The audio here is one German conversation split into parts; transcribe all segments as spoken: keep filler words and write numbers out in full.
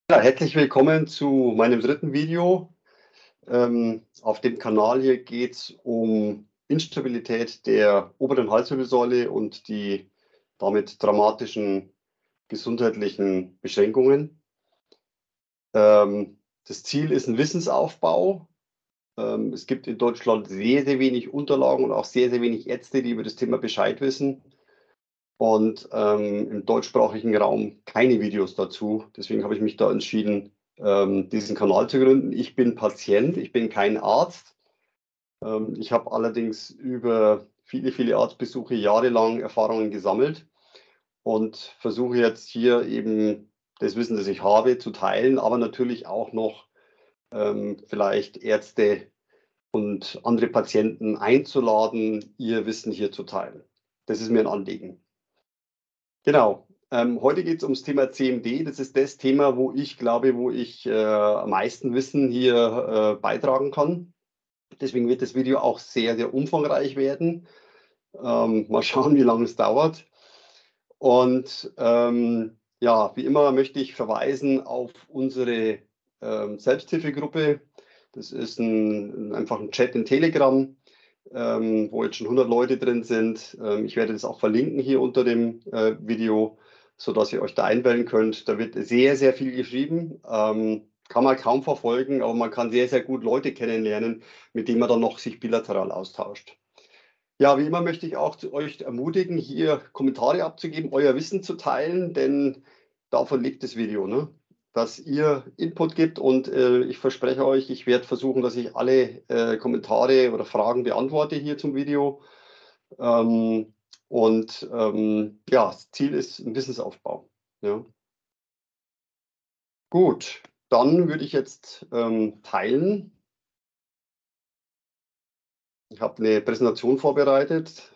Ja, herzlich willkommen zu meinem dritten Video. Ähm, auf dem Kanal hier geht es um Instabilität der oberen Halswirbelsäule und die damit dramatischen gesundheitlichen Beschränkungen. Ähm, das Ziel ist ein Wissensaufbau. Ähm, es gibt in Deutschland sehr, sehr wenig Unterlagen und auch sehr, sehr wenig Ärzte, die über das Thema Bescheid wissen. Und ähm, im deutschsprachigen Raum keine Videos dazu. Deswegen habe ich mich da entschieden, ähm, diesen Kanal zu gründen. Ich bin Patient, ich bin kein Arzt. Ähm, ich habe allerdings über viele, viele Arztbesuche jahrelang Erfahrungen gesammelt und versuche jetzt hier eben das Wissen, das ich habe, zu teilen, aber natürlich auch noch ähm, vielleicht Ärzte und andere Patienten einzuladen, ihr Wissen hier zu teilen. Das ist mir ein Anliegen. Genau. Ähm, heute geht es ums Thema C M D. Das ist das Thema, wo ich glaube, wo ich äh, am meisten Wissen hier äh, beitragen kann. Deswegen wird das Video auch sehr, sehr umfangreich werden. Ähm, mal schauen, wie lange es dauert. Und ähm, ja, wie immer möchte ich verweisen auf unsere ähm, Selbsthilfegruppe. Das ist ein, einfach ein Chat in Telegram, ähm, wo jetzt schon hundert Leute drin sind. Ähm, ich werde das auch verlinken hier unter dem äh, Video, sodass ihr euch da einwählen könnt. Da wird sehr, sehr viel geschrieben. Ähm, kann man kaum verfolgen, aber man kann sehr, sehr gut Leute kennenlernen, mit denen man dann noch sich bilateral austauscht. Ja, wie immer möchte ich auch zu euch ermutigen, hier Kommentare abzugeben, euer Wissen zu teilen, denn davon lebt das Video, ne? Dass ihr Input gibt und äh, ich verspreche euch, ich werde versuchen, dass ich alle äh, Kommentare oder Fragen beantworte hier zum Video. Ähm, und ähm, ja, das Ziel ist ein Wissensaufbau. Ja. Gut, dann würde ich jetzt ähm, teilen. Ich habe eine Präsentation vorbereitet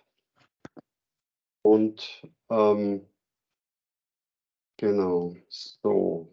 und ähm, genau, so.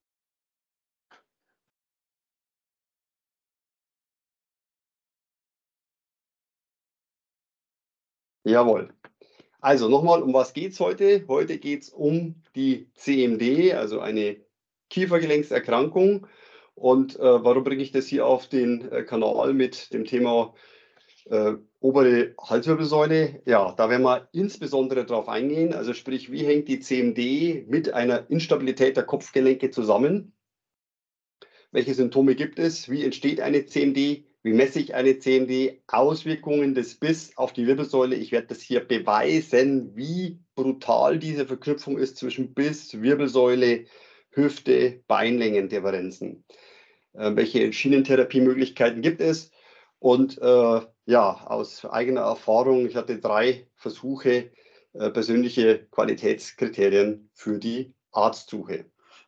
Jawohl. Also nochmal, um was geht es heute? Heute geht es um die C M D, also eine Kiefergelenkserkrankung. Und äh, warum bringe ich das hier auf den äh, Kanal mit dem Thema äh, obere Halswirbelsäule? Ja, da werden wir insbesondere darauf eingehen. Also sprich, wie hängt die C M D mit einer Instabilität der Kopfgelenke zusammen? Welche Symptome gibt es? Wie entsteht eine C M D? Wie messe ich eine C M D? Auswirkungen des Biss auf die Wirbelsäule. Ich werde das hier beweisen, wie brutal diese Verknüpfung ist zwischen Biss, Wirbelsäule, Hüfte, Beinlängendifferenzen. Äh, welche Schienentherapiemöglichkeiten gibt es? Und äh, ja, aus eigener Erfahrung, ich hatte drei Versuche, äh, persönliche Qualitätskriterien für die Arztsuche.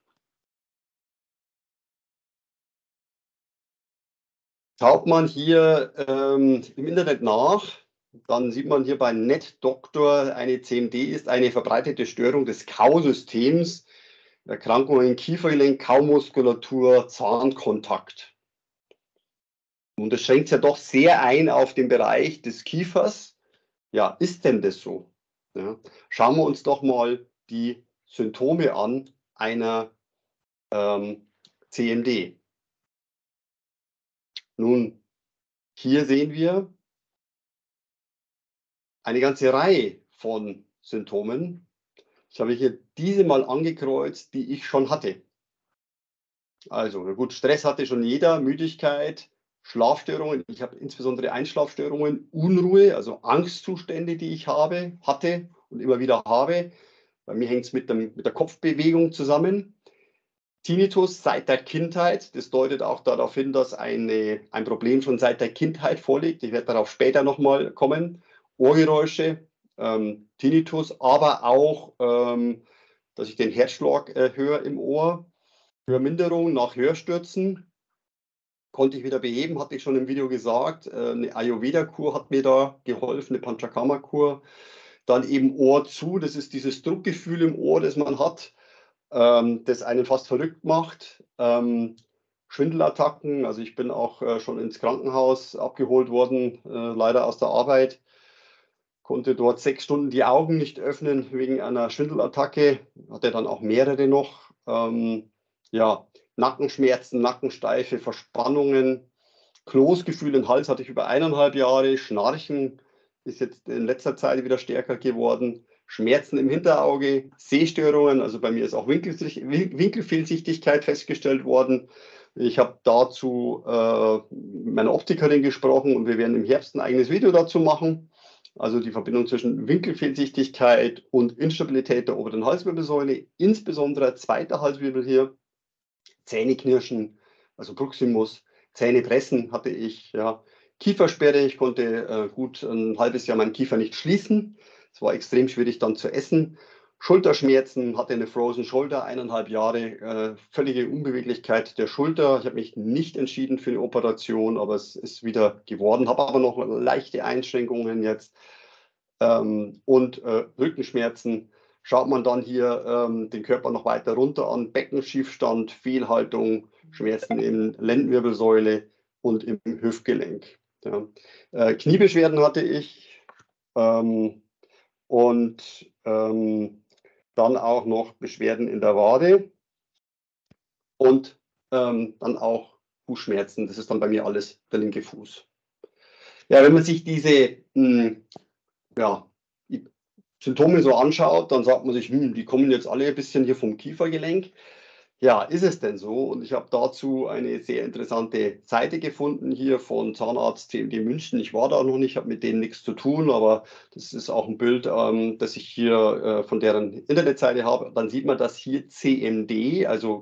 Schaut man hier ähm, im Internet nach, dann sieht man hier bei NetDoctor, eine C M D ist eine verbreitete Störung des Kausystems, Erkrankungen Kiefergelenk, Kaumuskulatur, Zahnkontakt. Und das schränkt ja doch sehr ein auf den Bereich des Kiefers. Ja, ist denn das so? Ja. Schauen wir uns doch mal die Symptome an einer ähm, C M D. Nun, hier sehen wir eine ganze Reihe von Symptomen. Ich habe hier diese mal angekreuzt, die ich schon hatte. Also, na gut, Stress hatte schon jeder, Müdigkeit, Schlafstörungen. Ich habe insbesondere Einschlafstörungen, Unruhe, also Angstzustände, die ich habe, hatte und immer wieder habe. Bei mir hängt es mit, mit der Kopfbewegung zusammen. Tinnitus seit der Kindheit. Das deutet auch darauf hin, dass eine, ein Problem schon seit der Kindheit vorliegt. Ich werde darauf später nochmal kommen. Ohrgeräusche, ähm, Tinnitus, aber auch, ähm, dass ich den Herzschlag äh, höre im Ohr. Hörminderung nach Hörstürzen konnte ich wieder beheben, hatte ich schon im Video gesagt. Äh, eine Ayurveda-Kur hat mir da geholfen, eine Panchakarma-Kur. Dann eben Ohr zu, das ist dieses Druckgefühl im Ohr, das man hat, ähm, das einen fast verrückt macht. Ähm, Schwindelattacken, also ich bin auch äh, schon ins Krankenhaus abgeholt worden, äh, leider aus der Arbeit. Konnte dort sechs Stunden die Augen nicht öffnen wegen einer Schwindelattacke, hatte dann auch mehrere noch. Ähm, ja, Nackenschmerzen, Nackensteife, Verspannungen, Kloßgefühl im Hals hatte ich über eineinhalb Jahre, Schnarchen ist jetzt in letzter Zeit wieder stärker geworden, Schmerzen im Hinterauge, Sehstörungen, also bei mir ist auch Winkel, Winkelfehlsichtigkeit festgestellt worden. Ich habe dazu äh, mit meiner Optikerin gesprochen und wir werden im Herbst ein eigenes Video dazu machen. Also die Verbindung zwischen Winkelfehlsichtigkeit und Instabilität der oberen Halswirbelsäule, insbesondere zweiter Halswirbel hier, Zähneknirschen, also Proximus, Zähnepressen hatte ich, ja, Kiefersperre, ich konnte äh, gut ein halbes Jahr meinen Kiefer nicht schließen. Es war extrem schwierig dann zu essen. Schulterschmerzen, hatte eine Frozen Shoulder, eineinhalb Jahre, äh, völlige Unbeweglichkeit der Schulter. Ich habe mich nicht entschieden für eine Operation, aber es ist wieder geworden, habe aber noch leichte Einschränkungen jetzt. Ähm, und äh, Rückenschmerzen. Schaut man dann hier ähm, den Körper noch weiter runter an, Beckenschiefstand, Fehlhaltung, Schmerzen in Lendenwirbelsäule und im Hüftgelenk. Ja. Äh, Kniebeschwerden hatte ich ähm, und ähm, dann auch noch Beschwerden in der Wade und ähm, dann auch Fußschmerzen. Das ist dann bei mir alles der linke Fuß. Ja, wenn man sich diese mh, ja, Symptome so anschaut, dann sagt man sich, hm, die kommen jetzt alle ein bisschen hier vom Kiefergelenk. Ja, ist es denn so? Und ich habe dazu eine sehr interessante Seite gefunden hier von Zahnarzt C M D München. Ich war da noch nicht, habe mit denen nichts zu tun, aber das ist auch ein Bild, ähm, das ich hier äh, von deren Internetseite habe. Dann sieht man, dass hier C M D, also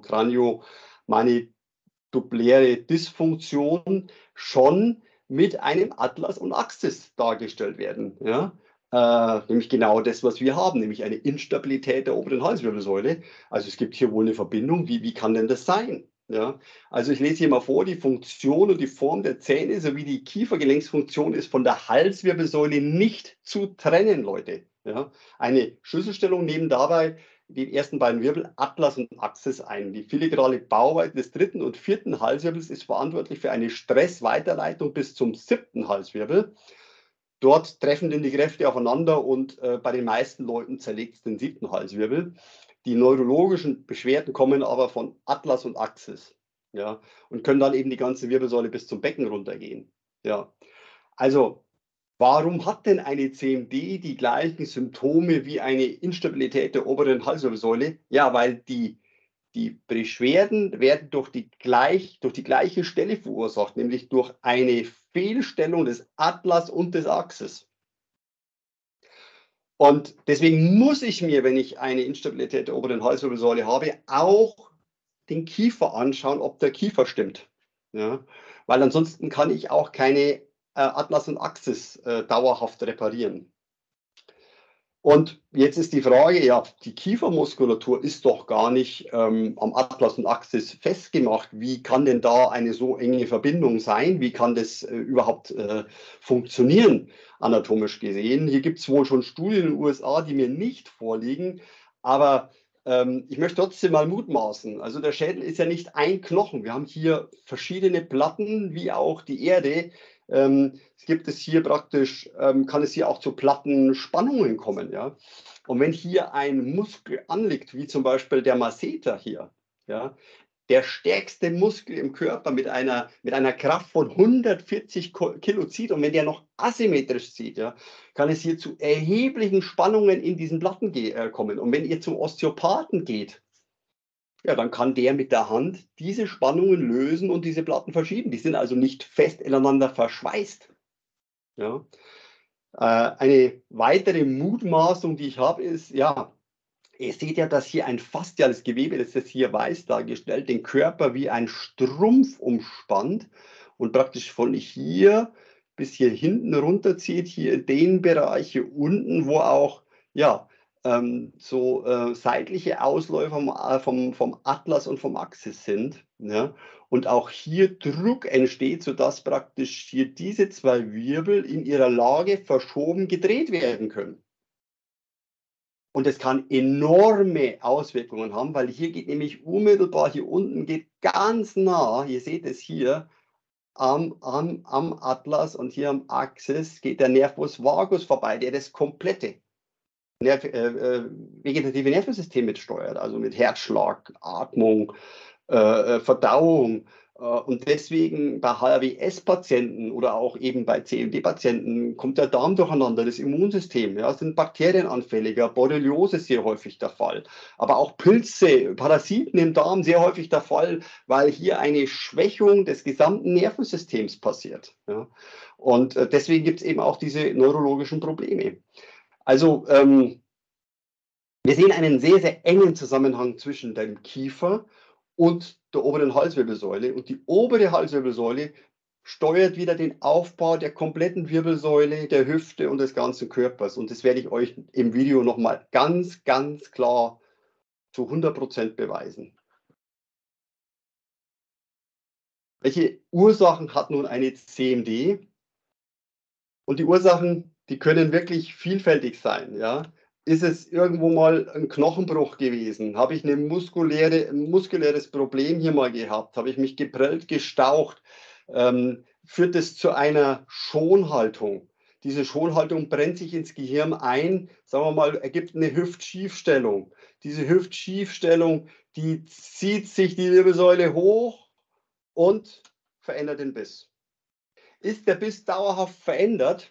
Kraniomandibuläre Dysfunktion, schon mit einem Atlas und Axis dargestellt werden. Ja? Äh, nämlich genau das, was wir haben, nämlich eine Instabilität der oberen Halswirbelsäule. Also es gibt hier wohl eine Verbindung. Wie, wie kann denn das sein? Ja? Also ich lese hier mal vor, die Funktion und die Form der Zähne sowie die Kiefergelenksfunktion ist von der Halswirbelsäule nicht zu trennen, Leute. Ja? Eine Schlüsselstellung nehmen dabei die ersten beiden Wirbel Atlas und Axis ein. Die filigrane Bauweite des dritten und vierten Halswirbels ist verantwortlich für eine Stressweiterleitung bis zum siebten Halswirbel. Dort treffen denn die Kräfte aufeinander und äh, bei den meisten Leuten zerlegt es den siebten Halswirbel. Die neurologischen Beschwerden kommen aber von Atlas und Axis, ja, und können dann eben die ganze Wirbelsäule bis zum Becken runtergehen. Ja. Also, warum hat denn eine C M D die gleichen Symptome wie eine Instabilität der oberen Halswirbelsäule? Ja, weil die Die Beschwerden werden durch die, gleich, durch die gleiche Stelle verursacht, nämlich durch eine Fehlstellung des Atlas und des Axis. Und deswegen muss ich mir, wenn ich eine Instabilität der oberen Halswirbelsäule habe, auch den Kiefer anschauen, ob der Kiefer stimmt. Ja? Weil ansonsten kann ich auch keine äh, Atlas und Axis äh, dauerhaft reparieren. Und jetzt ist die Frage, ja, die Kiefermuskulatur ist doch gar nicht ähm, am Atlas und Axis festgemacht. Wie kann denn da eine so enge Verbindung sein? Wie kann das äh, überhaupt äh, funktionieren, anatomisch gesehen? Hier gibt es wohl schon Studien in den U S A, die mir nicht vorliegen, aber ähm, ich möchte trotzdem mal mutmaßen. Also der Schädel ist ja nicht ein Knochen. Wir haben hier verschiedene Platten, wie auch die Erde. Ähm, es gibt es hier praktisch, ähm, kann es hier auch zu Plattenspannungen kommen. Ja? Und wenn hier ein Muskel anliegt, wie zum Beispiel der Masseter hier, ja, der stärkste Muskel im Körper mit einer, mit einer Kraft von hundertvierzig Kilo zieht, und wenn der noch asymmetrisch zieht, ja, kann es hier zu erheblichen Spannungen in diesen Platten äh, kommen. Und wenn ihr zum Osteopathen geht, ja, dann kann der mit der Hand diese Spannungen lösen und diese Platten verschieben. Die sind also nicht fest ineinander verschweißt. Ja. Äh, eine weitere Mutmaßung, die ich habe, ist, ja, ihr seht ja, dass hier ein fasziales Gewebe, das ist hier weiß dargestellt, den Körper wie ein Strumpf umspannt und praktisch von hier bis hier hinten runterzieht, hier in den Bereich hier unten, wo auch, ja, ähm, so äh, seitliche Ausläufer vom, äh, vom, vom Atlas und vom Axis sind. Ja? Und auch hier Druck entsteht, sodass praktisch hier diese zwei Wirbel in ihrer Lage verschoben gedreht werden können. Und es kann enorme Auswirkungen haben, weil hier geht nämlich unmittelbar, hier unten geht ganz nah, ihr seht es hier, am, am, am Atlas und hier am Axis geht der Nervus vagus vorbei, der das komplette Nerv, äh, äh, vegetative Nervensystem mitsteuert, also mit Herzschlag, Atmung, äh, Verdauung. Und deswegen bei H R W S-Patienten oder auch eben bei C M D-Patienten kommt der Darm durcheinander, das Immunsystem. Ja, sind Bakterien anfälliger, Borreliose ist sehr häufig der Fall. Aber auch Pilze, Parasiten im Darm sehr häufig der Fall, weil hier eine Schwächung des gesamten Nervensystems passiert. Ja. Und deswegen gibt es eben auch diese neurologischen Probleme. Also ähm, wir sehen einen sehr, sehr engen Zusammenhang zwischen dem Kiefer und der oberen Halswirbelsäule. Und die obere Halswirbelsäule steuert wieder den Aufbau der kompletten Wirbelsäule, der Hüfte und des ganzen Körpers. Und das werde ich euch im Video nochmal ganz, ganz klar zu hundert Prozent beweisen. Welche Ursachen hat nun eine C M D? Und die Ursachen, die können wirklich vielfältig sein. Ja? Ist es irgendwo mal ein Knochenbruch gewesen? Habe ich eine muskuläre, ein muskuläres Problem hier mal gehabt? Habe ich mich geprellt, gestaucht? Ähm, führt es zu einer Schonhaltung? Diese Schonhaltung brennt sich ins Gehirn ein, sagen wir mal, ergibt eine Hüftschiefstellung. Diese Hüftschiefstellung, die zieht sich die Wirbelsäule hoch und verändert den Biss. Ist der Biss dauerhaft verändert,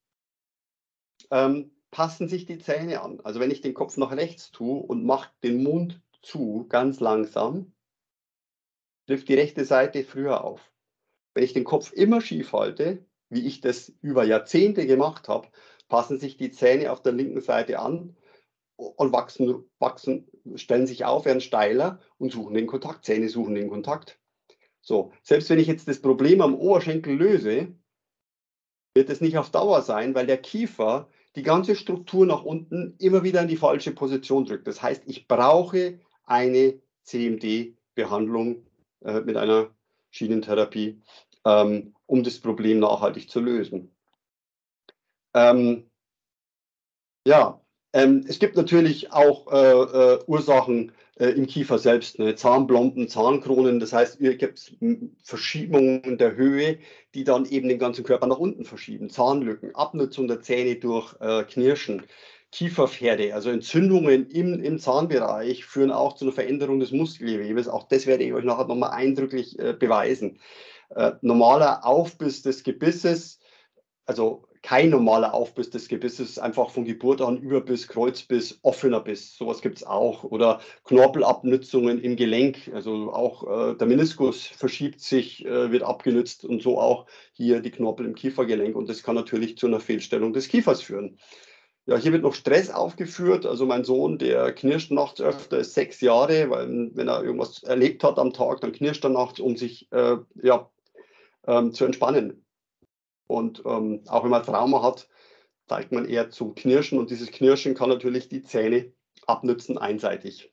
ähm, passen sich die Zähne an. Also wenn ich den Kopf nach rechts tue und mache den Mund zu, ganz langsam, trifft die rechte Seite früher auf. Wenn ich den Kopf immer schief halte, wie ich das über Jahrzehnte gemacht habe, passen sich die Zähne auf der linken Seite an und wachsen, wachsen, stellen sich auf, werden steiler und suchen den Kontakt. Zähne suchen den Kontakt. So, selbst wenn ich jetzt das Problem am Oberschenkel löse, wird es nicht auf Dauer sein, weil der Kiefer die ganze Struktur nach unten immer wieder in die falsche Position drückt. Das heißt, ich brauche eine C M D-Behandlung äh, mit einer Schienentherapie, ähm, um das Problem nachhaltig zu lösen. Ähm, ja, ähm, es gibt natürlich auch äh, äh, Ursachen äh, im Kiefer selbst, ne? Zahnplomben, Zahnkronen, das heißt, hier gibt es Verschiebungen der Höhe, die dann eben den ganzen Körper nach unten verschieben. Zahnlücken, Abnutzung der Zähne durch äh, Knirschen, Kieferpferde, also Entzündungen im, im Zahnbereich führen auch zu einer Veränderung des Muskelgewebes. Auch das werde ich euch nachher nochmal eindrücklich äh, beweisen. Äh, normaler Aufbiss des Gebisses, also kein normaler Aufbiss des Gebisses, einfach von Geburt an Überbiss, Kreuzbiss, offener Biss, sowas gibt es auch. Oder Knorpelabnützungen im Gelenk, also auch äh, der Meniskus verschiebt sich, äh, wird abgenützt und so auch hier die Knorpel im Kiefergelenk. Und das kann natürlich zu einer Fehlstellung des Kiefers führen. Ja, hier wird noch Stress aufgeführt. Also mein Sohn, der knirscht nachts öfter, ist sechs Jahre, weil wenn er irgendwas erlebt hat am Tag, dann knirscht er nachts, um sich äh, ja, ähm, zu entspannen. Und ähm, auch wenn man Trauma hat, neigt man eher zum Knirschen und dieses Knirschen kann natürlich die Zähne abnützen einseitig.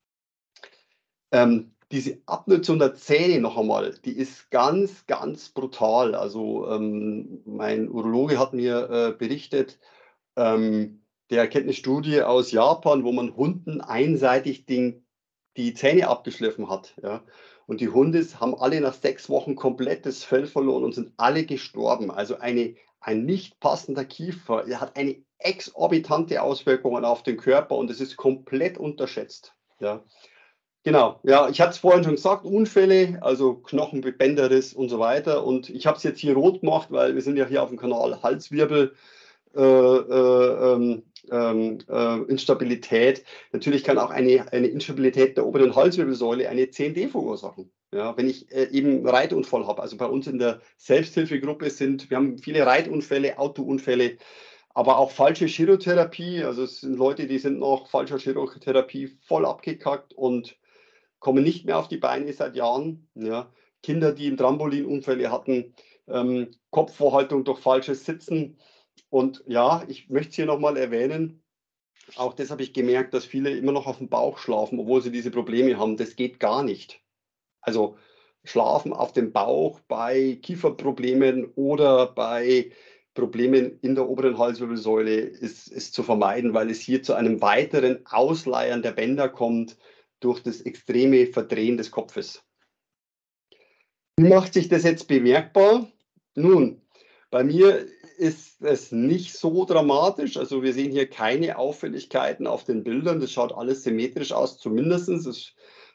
Ähm, diese Abnutzung der Zähne noch einmal, die ist ganz, ganz brutal. Also ähm, mein Urologe hat mir äh, berichtet, ähm, der kennt eine Studie aus Japan, wo man Hunden einseitig den, die Zähne abgeschliffen hat. Ja? Und die Hunde haben alle nach sechs Wochen komplett das Fell verloren und sind alle gestorben. Also eine, ein nicht passender Kiefer hat eine exorbitante Auswirkungen auf den Körper und es ist komplett unterschätzt. Ja? Genau, ja, ich hatte es vorhin schon gesagt, Unfälle, also Knochenbänderriss und so weiter. Und ich habe es jetzt hier rot gemacht, weil wir sind ja hier auf dem Kanal Halswirbel. Äh, äh, ähm, ähm, äh, Instabilität. Natürlich kann auch eine, eine Instabilität der oberen Halswirbelsäule eine C M D verursachen. Ja, wenn ich äh, eben einen Reitunfall habe. Also bei uns in der Selbsthilfegruppe sind, wir haben viele Reitunfälle, Autounfälle, aber auch falsche Chirotherapie. Also es sind Leute, die sind nach falscher Chirotherapie voll abgekackt und kommen nicht mehr auf die Beine seit Jahren. Ja. Kinder, die im Trampolinunfälle hatten, ähm, Kopfvorhaltung durch falsches Sitzen. Und ja, ich möchte es hier nochmal erwähnen, auch das habe ich gemerkt, dass viele immer noch auf dem Bauch schlafen, obwohl sie diese Probleme haben. Das geht gar nicht. Also Schlafen auf dem Bauch bei Kieferproblemen oder bei Problemen in der oberen Halswirbelsäule ist, ist zu vermeiden, weil es hier zu einem weiteren Ausleiern der Bänder kommt durch das extreme Verdrehen des Kopfes. Wie macht sich das jetzt bemerkbar? Nun, bei mir ist es nicht so dramatisch. Also wir sehen hier keine Auffälligkeiten auf den Bildern. Das schaut alles symmetrisch aus, zumindest. Es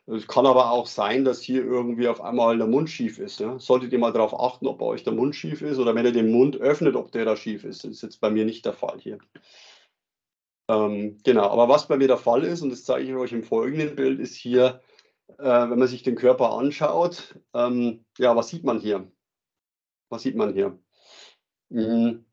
Es kann aber auch sein, dass hier irgendwie auf einmal der Mund schief ist. Ja? Solltet ihr mal darauf achten, ob bei euch der Mund schief ist oder wenn ihr den Mund öffnet, ob der da schief ist. Das ist jetzt bei mir nicht der Fall hier. Ähm, genau, aber was bei mir der Fall ist, und das zeige ich euch im folgenden Bild, ist hier, äh, wenn man sich den Körper anschaut, ähm, ja, was sieht man hier? Was sieht man hier? Mhm.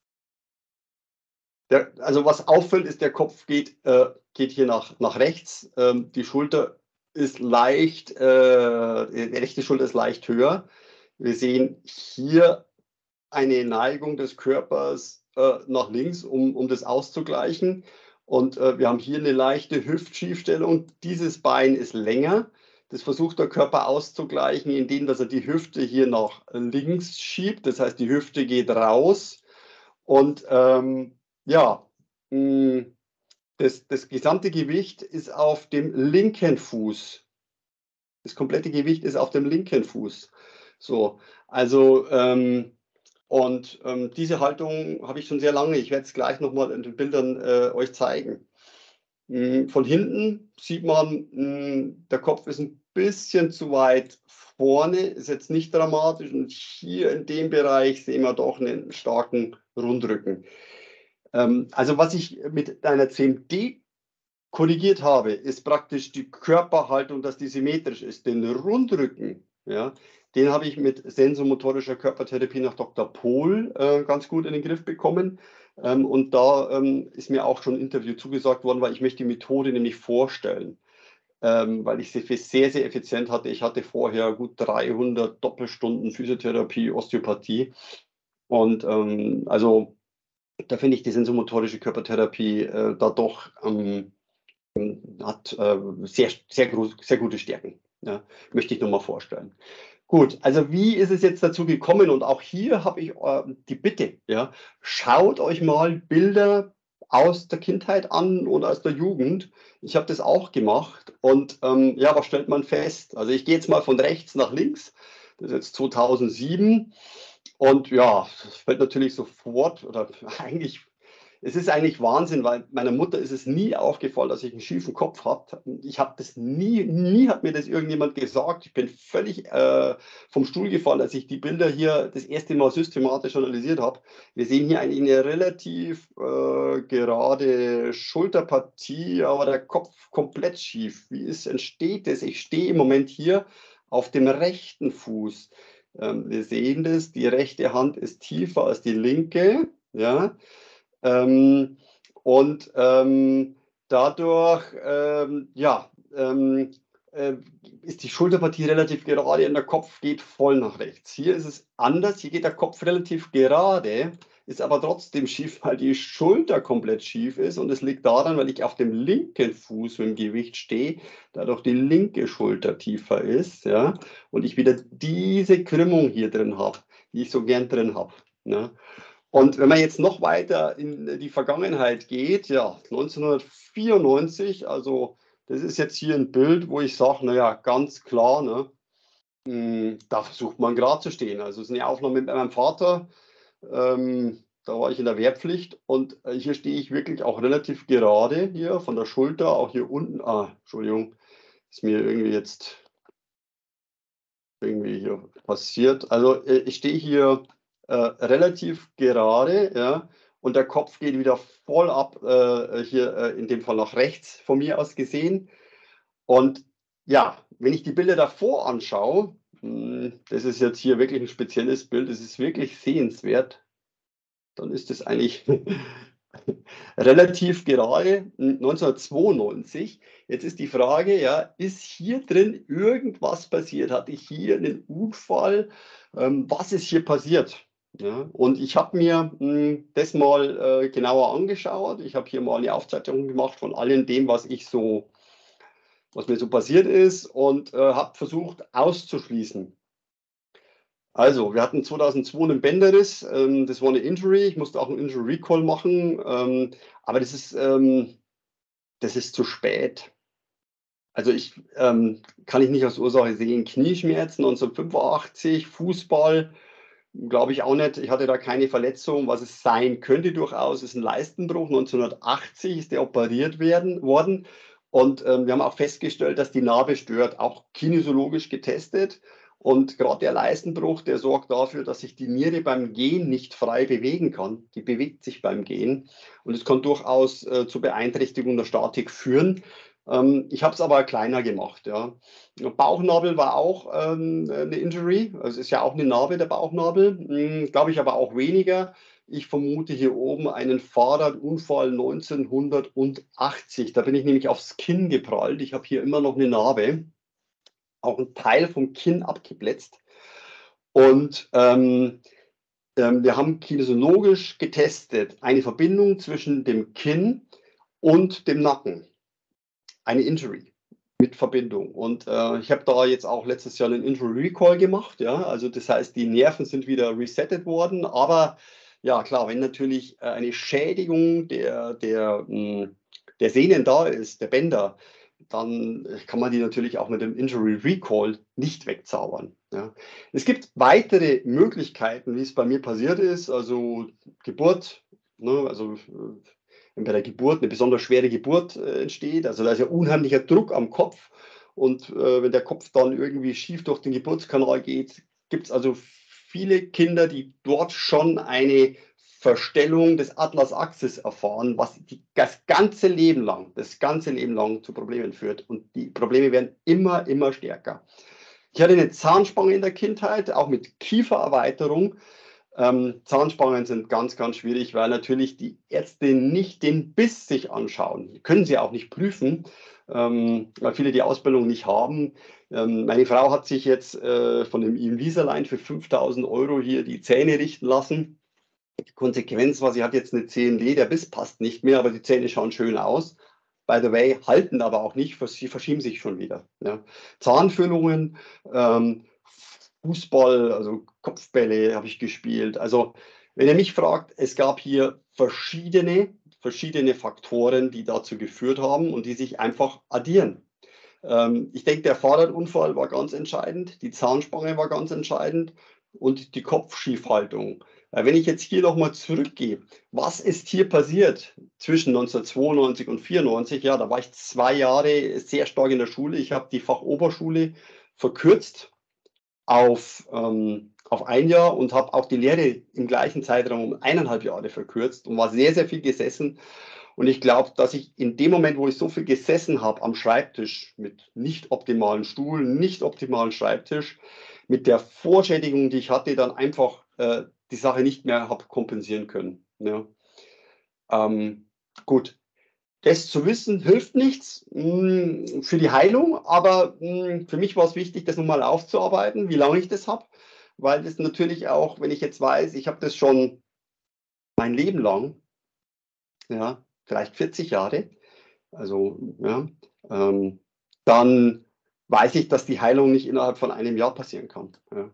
Der, also was auffällt, ist, der Kopf geht, äh, geht hier nach, nach rechts. Ähm, die Schulter ist leicht, äh, die rechte Schulter ist leicht höher. Wir sehen hier eine Neigung des Körpers äh, nach links, um, um das auszugleichen. Und äh, wir haben hier eine leichte Hüftschiefstellung. Dieses Bein ist länger. Das versucht der Körper auszugleichen, indem dass er die Hüfte hier nach links schiebt. Das heißt, die Hüfte geht raus. Und ähm, ja, mh, das, das gesamte Gewicht ist auf dem linken Fuß. Das komplette Gewicht ist auf dem linken Fuß. So, also ähm, und ähm, diese Haltung habe ich schon sehr lange. Ich werde es gleich nochmal in den Bildern äh, euch zeigen. Mm, Von hinten sieht man, mm, der Kopf ist ein bisschen zu weit vorne, ist jetzt nicht dramatisch. Und hier in dem Bereich sehen wir doch einen starken Rundrücken. Ähm, also was ich mit einer C M D korrigiert habe, ist praktisch die Körperhaltung, dass die symmetrisch ist. Den Rundrücken, ja, den habe ich mit sensomotorischer Körpertherapie nach Doktor Pohl äh, ganz gut in den Griff bekommen. Ähm, und da ähm, ist mir auch schon ein Interview zugesagt worden, weil ich möchte die Methode nämlich vorstellen, ähm, weil ich sie für sehr, sehr effizient hatte. Ich hatte vorher gut dreihundert Doppelstunden Physiotherapie, Osteopathie. Und ähm, also da finde ich die sensomotorische Körpertherapie äh, da doch ähm, hat äh, sehr, sehr, sehr gute Stärken. Ja, möchte ich nur mal vorstellen. Gut, also wie ist es jetzt dazu gekommen? Und auch hier habe ich äh, die Bitte, ja, schaut euch mal Bilder aus der Kindheit an oder aus der Jugend. Ich habe das auch gemacht und ähm, ja, was stellt man fest? Also ich gehe jetzt mal von rechts nach links. Das ist jetzt zweitausendsieben und ja, das fällt natürlich sofort oder eigentlich es ist eigentlich Wahnsinn, weil meiner Mutter ist es nie aufgefallen, dass ich einen schiefen Kopf habe. Ich habe das nie, nie hat mir das irgendjemand gesagt. Ich bin völlig äh, vom Stuhl gefallen, als ich die Bilder hier das erste Mal systematisch analysiert habe. Wir sehen hier eigentlich eine relativ äh, gerade Schulterpartie, aber der Kopf komplett schief. Wie ist, entsteht das? Ich stehe im Moment hier auf dem rechten Fuß. Ähm, wir sehen das, die rechte Hand ist tiefer als die linke. Ja. Ähm, und ähm, dadurch, ähm, ja, ähm, äh, ist die Schulterpartie relativ gerade und der Kopf geht voll nach rechts. Hier ist es anders, hier geht der Kopf relativ gerade, ist aber trotzdem schief, weil die Schulter komplett schief ist. Und es liegt daran, weil ich auf dem linken Fuß mit dem Gewicht stehe, dadurch die linke Schulter tiefer ist, ja, und ich wieder diese Krümmung hier drin habe, die ich so gern drin habe. Ne? Und wenn man jetzt noch weiter in die Vergangenheit geht, ja, neunzehnhundertvierundneunzig, also das ist jetzt hier ein Bild, wo ich sage, naja, ganz klar, ne, mh, da versucht man gerade zu stehen. Also es ist eine Aufnahme mit meinem Vater, ähm, da war ich in der Wehrpflicht und äh, hier stehe ich wirklich auch relativ gerade hier von der Schulter, auch hier unten, ah, Entschuldigung, ist mir irgendwie jetzt irgendwie hier passiert. Also äh, ich stehe hier äh, relativ gerade, ja, und der Kopf geht wieder voll ab, äh, hier äh, in dem Fall nach rechts von mir aus gesehen. Und ja, wenn ich die Bilder davor anschaue, mh, das ist jetzt hier wirklich ein spezielles Bild, das ist wirklich sehenswert, dann ist es eigentlich relativ gerade neunzehnhundertzweiundneunzig. Jetzt ist die Frage, ja, ist hier drin irgendwas passiert? Hatte ich hier einen Unfall? Ähm, was ist hier passiert? Ja, und ich habe mir mh, das mal äh, genauer angeschaut. Ich habe hier mal eine Aufzeichnung gemacht von allem dem, was ich so, was mir so passiert ist und äh, habe versucht auszuschließen. Also, wir hatten zweitausendzwei einen Bänderriss, ähm, das war eine Injury. Ich musste auch einen Injury Recall machen, ähm, aber das ist, ähm, das ist zu spät. Also ich ähm, kann ich nicht als Ursache sehen. Knieschmerzen neunzehnhundertfünfundachtzig, Fußball, glaube ich auch nicht. Ich hatte da keine Verletzung. Was es sein könnte durchaus, ist ein Leistenbruch. neunzehnhundertachtzig ist der operiert werden, worden. Und ähm, wir haben auch festgestellt, dass die Narbe stört, auch kinesiologisch getestet. Und gerade der Leistenbruch, der sorgt dafür, dass sich die Niere beim Gehen nicht frei bewegen kann. Die bewegt sich beim Gehen und es kann durchaus äh, zu Beeinträchtigung der Statik führen. Ähm, ich habe es aber kleiner gemacht. Ja. Bauchnabel war auch ähm, eine Injury, also es ist ja auch eine Narbe, der Bauchnabel, hm, glaube ich aber auch weniger. Ich vermute hier oben einen Fahrradunfall neunzehnhundertachtzig. Da bin ich nämlich aufs Kinn geprallt. Ich habe hier immer noch eine Narbe, auch ein Teil vom Kinn abgeplätzt. Und ähm, ähm, wir haben kinesiologisch getestet eine Verbindung zwischen dem Kinn und dem Nacken. Eine Injury mit Verbindung. Und äh, ich habe da jetzt auch letztes Jahr einen Injury Recall gemacht. Ja? Also das heißt, die Nerven sind wieder resettet worden. Aber ja, klar, wenn natürlich äh, eine Schädigung der, der, mh, der Sehnen da ist, der Bänder, dann kann man die natürlich auch mit dem Injury Recall nicht wegzaubern. Ja. Es gibt weitere Möglichkeiten, wie es bei mir passiert ist. Also Geburt, ne, also äh, wenn bei der Geburt eine besonders schwere Geburt äh, entsteht, also da ist ja unheimlicher Druck am Kopf und äh, wenn der Kopf dann irgendwie schief durch den Geburtskanal geht, gibt es also viele Kinder, die dort schon eine Verstellung des Atlasachses erfahren, was die, das ganze Leben lang, das ganze Leben lang zu Problemen führt. Und die Probleme werden immer, immer stärker. Ich hatte eine Zahnspange in der Kindheit, auch mit Kiefererweiterung. Ähm, Zahnspangen sind ganz, ganz schwierig, weil natürlich die Ärzte nicht den Biss sich anschauen. Können sie auch nicht prüfen, ähm, weil viele die Ausbildung nicht haben. Ähm, meine Frau hat sich jetzt äh, von dem Invisalign für fünftausend Euro hier die Zähne richten lassen. Die Konsequenz war, sie hat jetzt eine C N D, der Biss passt nicht mehr, aber die Zähne schauen schön aus. By the way, halten aber auch nicht, sie verschieben sich schon wieder. Ja. Zahnfüllungen, ähm, Fußball, also Kopfbälle habe ich gespielt. Also, wenn ihr mich fragt, es gab hier verschiedene, verschiedene Faktoren, die dazu geführt haben und die sich einfach addieren. Ähm, ich denke, der Fahrradunfall war ganz entscheidend, die Zahnspange war ganz entscheidend und die Kopfschiefhaltung. Äh, wenn ich jetzt hier nochmal zurückgehe, was ist hier passiert zwischen neunzehnhundertzweiundneunzig und vierundneunzig? Ja, da war ich zwei Jahre sehr stark in der Schule. Ich habe die Fachoberschule verkürzt auf, ähm, auf ein Jahr und habe auch die Lehre im gleichen Zeitraum um eineinhalb Jahre verkürzt und war sehr, sehr viel gesessen. Und ich glaube, dass ich in dem Moment, wo ich so viel gesessen habe am Schreibtisch mit nicht optimalen Stuhl, nicht optimalen Schreibtisch, mit der Vorschädigung, die ich hatte, dann einfach äh, die Sache nicht mehr habe kompensieren können. Ja. Ähm, gut, das zu wissen hilft nichts mh, für die Heilung, aber mh, für mich war es wichtig, das nochmal aufzuarbeiten, wie lange ich das habe, weil das natürlich auch, wenn ich jetzt weiß, ich habe das schon mein Leben lang, ja, vielleicht vierzig Jahre, also ja, ähm, dann weiß ich, dass die Heilung nicht innerhalb von einem Jahr passieren kann. Ja.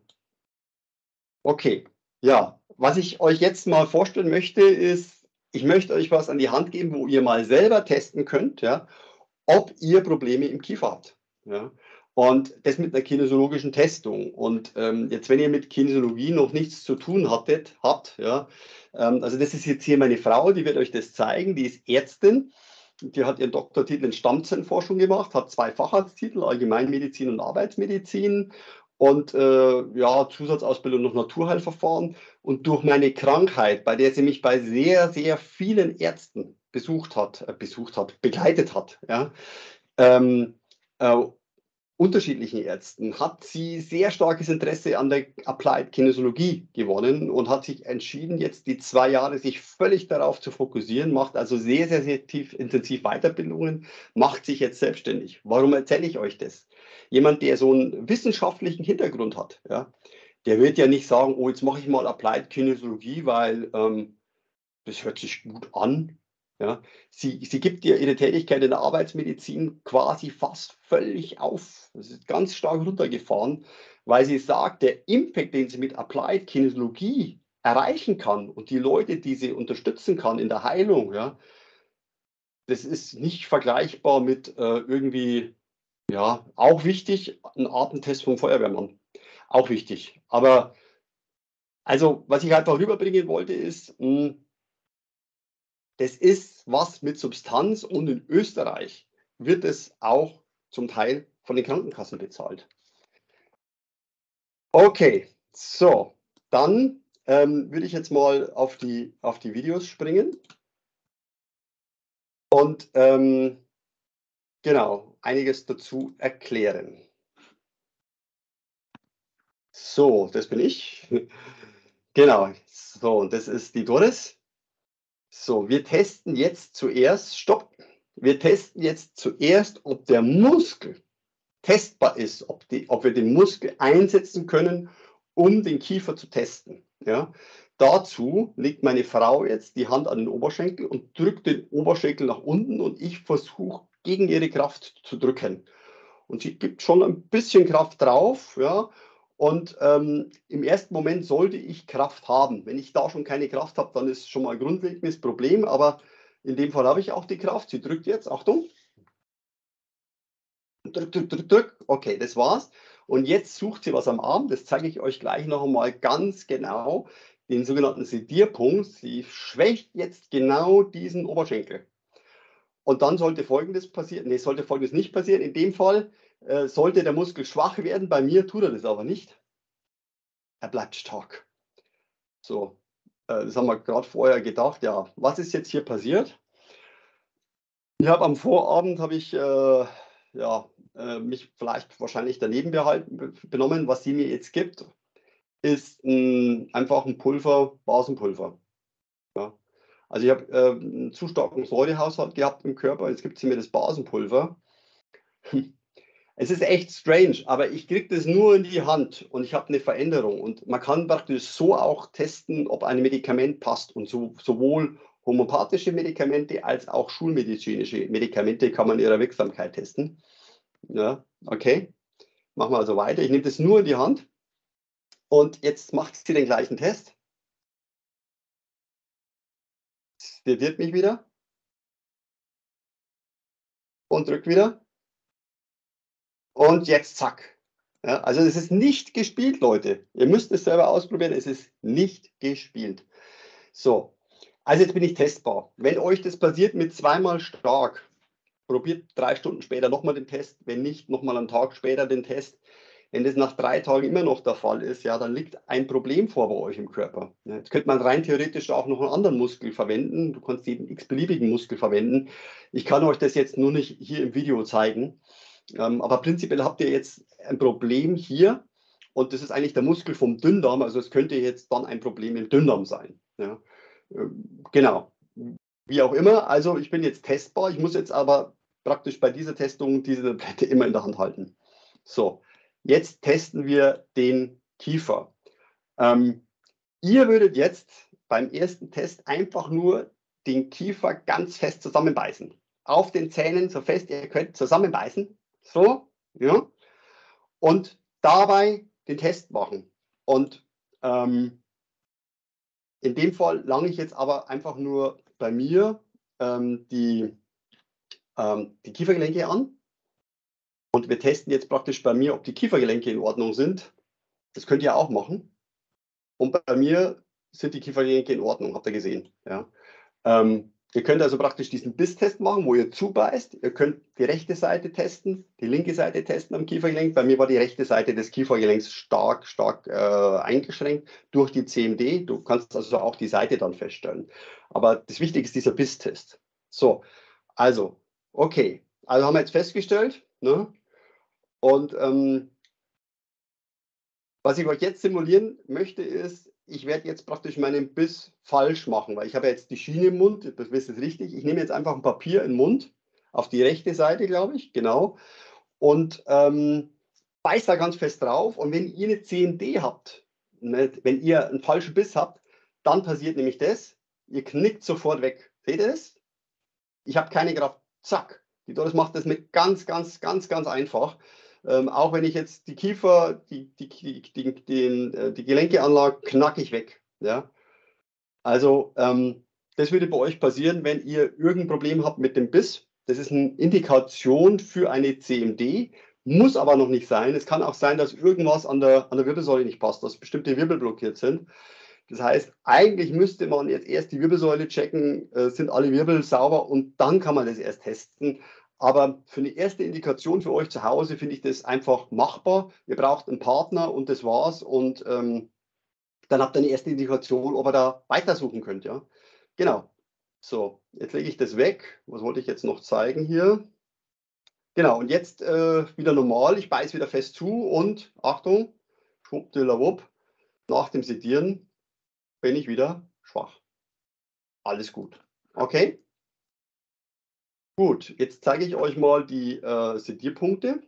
Okay, ja, was ich euch jetzt mal vorstellen möchte, ist, ich möchte euch was an die Hand geben, wo ihr mal selber testen könnt, ja, ob ihr Probleme im Kiefer habt. Ja. Und das mit einer kinesiologischen Testung. Und ähm, jetzt, wenn ihr mit Kinesiologie noch nichts zu tun hattet, habt, ja, ähm, also das ist jetzt hier meine Frau, die wird euch das zeigen, die ist Ärztin. Die hat ihren Doktortitel in Stammzellenforschung gemacht, hat zwei Facharzttitel, Allgemeinmedizin und Arbeitsmedizin und äh, ja, Zusatzausbildung noch Naturheilverfahren. Und durch meine Krankheit, bei der sie mich bei sehr, sehr vielen Ärzten besucht hat, äh, besucht hat, begleitet hat, ja, ähm, äh, unterschiedlichen Ärzten, hat sie sehr starkes Interesse an der Applied Kinesiologie gewonnen und hat sich entschieden, jetzt die zwei Jahre sich völlig darauf zu fokussieren, macht also sehr, sehr, sehr tief, intensiv Weiterbildungen, macht sich jetzt selbstständig. Warum erzähle ich euch das? Jemand, der so einen wissenschaftlichen Hintergrund hat, ja, der wird ja nicht sagen, oh, jetzt mache ich mal Applied Kinesiologie, weil ähm, das hört sich gut an. Ja. Sie, sie gibt ihr ihre Tätigkeit in der Arbeitsmedizin quasi fast völlig auf. Das ist ganz stark runtergefahren, weil sie sagt, der Impact, den sie mit Applied Kinesiologie erreichen kann und die Leute, die sie unterstützen kann in der Heilung, ja, das ist nicht vergleichbar mit äh, irgendwie, ja, auch wichtig, ein Atemtest vom Feuerwehrmann. Auch wichtig. Aber also, was ich einfach rüberbringen wollte, ist, mh, das ist was mit Substanz und in Österreich wird es auch zum Teil von den Krankenkassen bezahlt. Okay, so, dann ähm, würde ich jetzt mal auf die, auf die Videos springen. Und ähm, genau, einiges dazu erklären. So, das bin ich. Genau, so, und das ist die Doris. So, wir testen jetzt zuerst, stopp, wir testen jetzt zuerst, ob der Muskel testbar ist, ob, die, ob wir den Muskel einsetzen können, um den Kiefer zu testen. Ja? Dazu legt meine Frau jetzt die Hand an den Oberschenkel und drückt den Oberschenkel nach unten und ich versuche gegen ihre Kraft zu drücken. Und sie gibt schon ein bisschen Kraft drauf, ja. Und ähm, im ersten Moment sollte ich Kraft haben. Wenn ich da schon keine Kraft habe, dann ist schon mal ein grundlegendes Problem. Aber in dem Fall habe ich auch die Kraft. Sie drückt jetzt, Achtung. Drück, drück, drück, drück. Okay, das war's. Und jetzt sucht sie was am Arm. Das zeige ich euch gleich noch einmal ganz genau. Den sogenannten Sedierpunkt. Sie schwächt jetzt genau diesen Oberschenkel. Und dann sollte Folgendes passieren. Nee, sollte Folgendes nicht passieren. In dem Fall äh, sollte der Muskel schwach werden. Bei mir tut er das aber nicht. Er bleibt stark. So, äh, das haben wir gerade vorher gedacht. Ja, was ist jetzt hier passiert? Ich habe am Vorabend habe ich äh, ja, äh, mich vielleicht wahrscheinlich daneben behalten, benommen. Was sie mir jetzt gibt, ist ein, einfach ein Pulver, Basenpulver. Ja. Also ich habe äh, einen zu starken Säurehaushalt gehabt im Körper. Jetzt gibt sie mir das Basenpulver. Es ist echt strange, aber ich kriege das nur in die Hand und ich habe eine Veränderung. Und man kann praktisch so auch testen, ob ein Medikament passt. Und so, sowohl homöopathische Medikamente als auch schulmedizinische Medikamente kann man ihre Wirksamkeit testen. Ja, okay, machen wir also weiter. Ich nehme das nur in die Hand und jetzt macht sie den gleichen Test. Sediert mich wieder und drückt wieder. Und jetzt zack. Ja, also es ist nicht gespielt, Leute. Ihr müsst es selber ausprobieren. Es ist nicht gespielt. So, also jetzt bin ich testbar. Wenn euch das passiert mit zweimal stark, probiert drei Stunden später nochmal den Test. Wenn nicht, nochmal einen Tag später den Test. Wenn das nach drei Tagen immer noch der Fall ist, ja, dann liegt ein Problem vor bei euch im Körper. Ja, jetzt könnte man rein theoretisch auch noch einen anderen Muskel verwenden. Du kannst jeden x-beliebigen Muskel verwenden. Ich kann euch das jetzt nur nicht hier im Video zeigen. Ähm, aber prinzipiell habt ihr jetzt ein Problem hier und das ist eigentlich der Muskel vom Dünndarm. Also es könnte jetzt dann ein Problem im Dünndarm sein. Ja. Ähm, genau. Wie auch immer. Also ich bin jetzt testbar. Ich muss jetzt aber praktisch bei dieser Testung diese Tablette immer in der Hand halten. So, jetzt testen wir den Kiefer. Ähm, ihr würdet jetzt beim ersten Test einfach nur den Kiefer ganz fest zusammenbeißen. Auf den Zähnen so fest ihr könnt zusammenbeißen. So, ja. Und dabei den Test machen. Und ähm, in dem Fall lange ich jetzt aber einfach nur bei mir ähm, die, ähm, die Kiefergelenke an. Und wir testen jetzt praktisch bei mir, ob die Kiefergelenke in Ordnung sind. Das könnt ihr auch machen. Und bei mir sind die Kiefergelenke in Ordnung, habt ihr gesehen. Ja. Ähm, ihr könnt also praktisch diesen Bisstest machen, wo ihr zubeißt. Ihr könnt die rechte Seite testen, die linke Seite testen am Kiefergelenk. Bei mir war die rechte Seite des Kiefergelenks stark, stark äh, eingeschränkt durch die C M D. Du kannst also auch die Seite dann feststellen. Aber das Wichtige ist dieser Bisstest. So, also, okay. Also haben wir jetzt festgestellt, ne? Und ähm, was ich euch jetzt simulieren möchte, ist, ich werde jetzt praktisch meinen Biss falsch machen, weil ich habe jetzt die Schiene im Mund, das wisst ihr richtig. Ich nehme jetzt einfach ein Papier in den Mund, auf die rechte Seite, glaube ich, genau, und ähm, beißt da ganz fest drauf. Und wenn ihr eine C M D habt, ne, wenn ihr einen falschen Biss habt, dann passiert nämlich das, ihr knickt sofort weg. Seht ihr das? Ich habe keine Kraft. Zack. Die Doris macht das mit ganz, ganz, ganz, ganz einfach. Ähm, auch wenn ich jetzt die Kiefer, die, die, die, die, die, äh, die Gelenke anlag, knack ich weg. Ja? Also ähm, das würde bei euch passieren, wenn ihr irgendein Problem habt mit dem Biss. Das ist eine Indikation für eine C M D, muss aber noch nicht sein. Es kann auch sein, dass irgendwas an der, an der Wirbelsäule nicht passt, dass bestimmte Wirbel blockiert sind. Das heißt, eigentlich müsste man jetzt erst die Wirbelsäule checken, äh, sind alle Wirbel sauber und dann kann man das erst testen. Aber für eine erste Indikation für euch zu Hause finde ich das einfach machbar. Ihr braucht einen Partner und das war's. Und ähm, dann habt ihr eine erste Indikation, ob ihr da weitersuchen könnt. Ja? Genau. So, jetzt lege ich das weg. Was wollte ich jetzt noch zeigen hier? Genau, und jetzt äh, wieder normal. Ich beiße wieder fest zu und Achtung, schwuppdiwupp, nach dem Sedieren bin ich wieder schwach. Alles gut. Okay? Gut, jetzt zeige ich euch mal die äh, Sedierpunkte.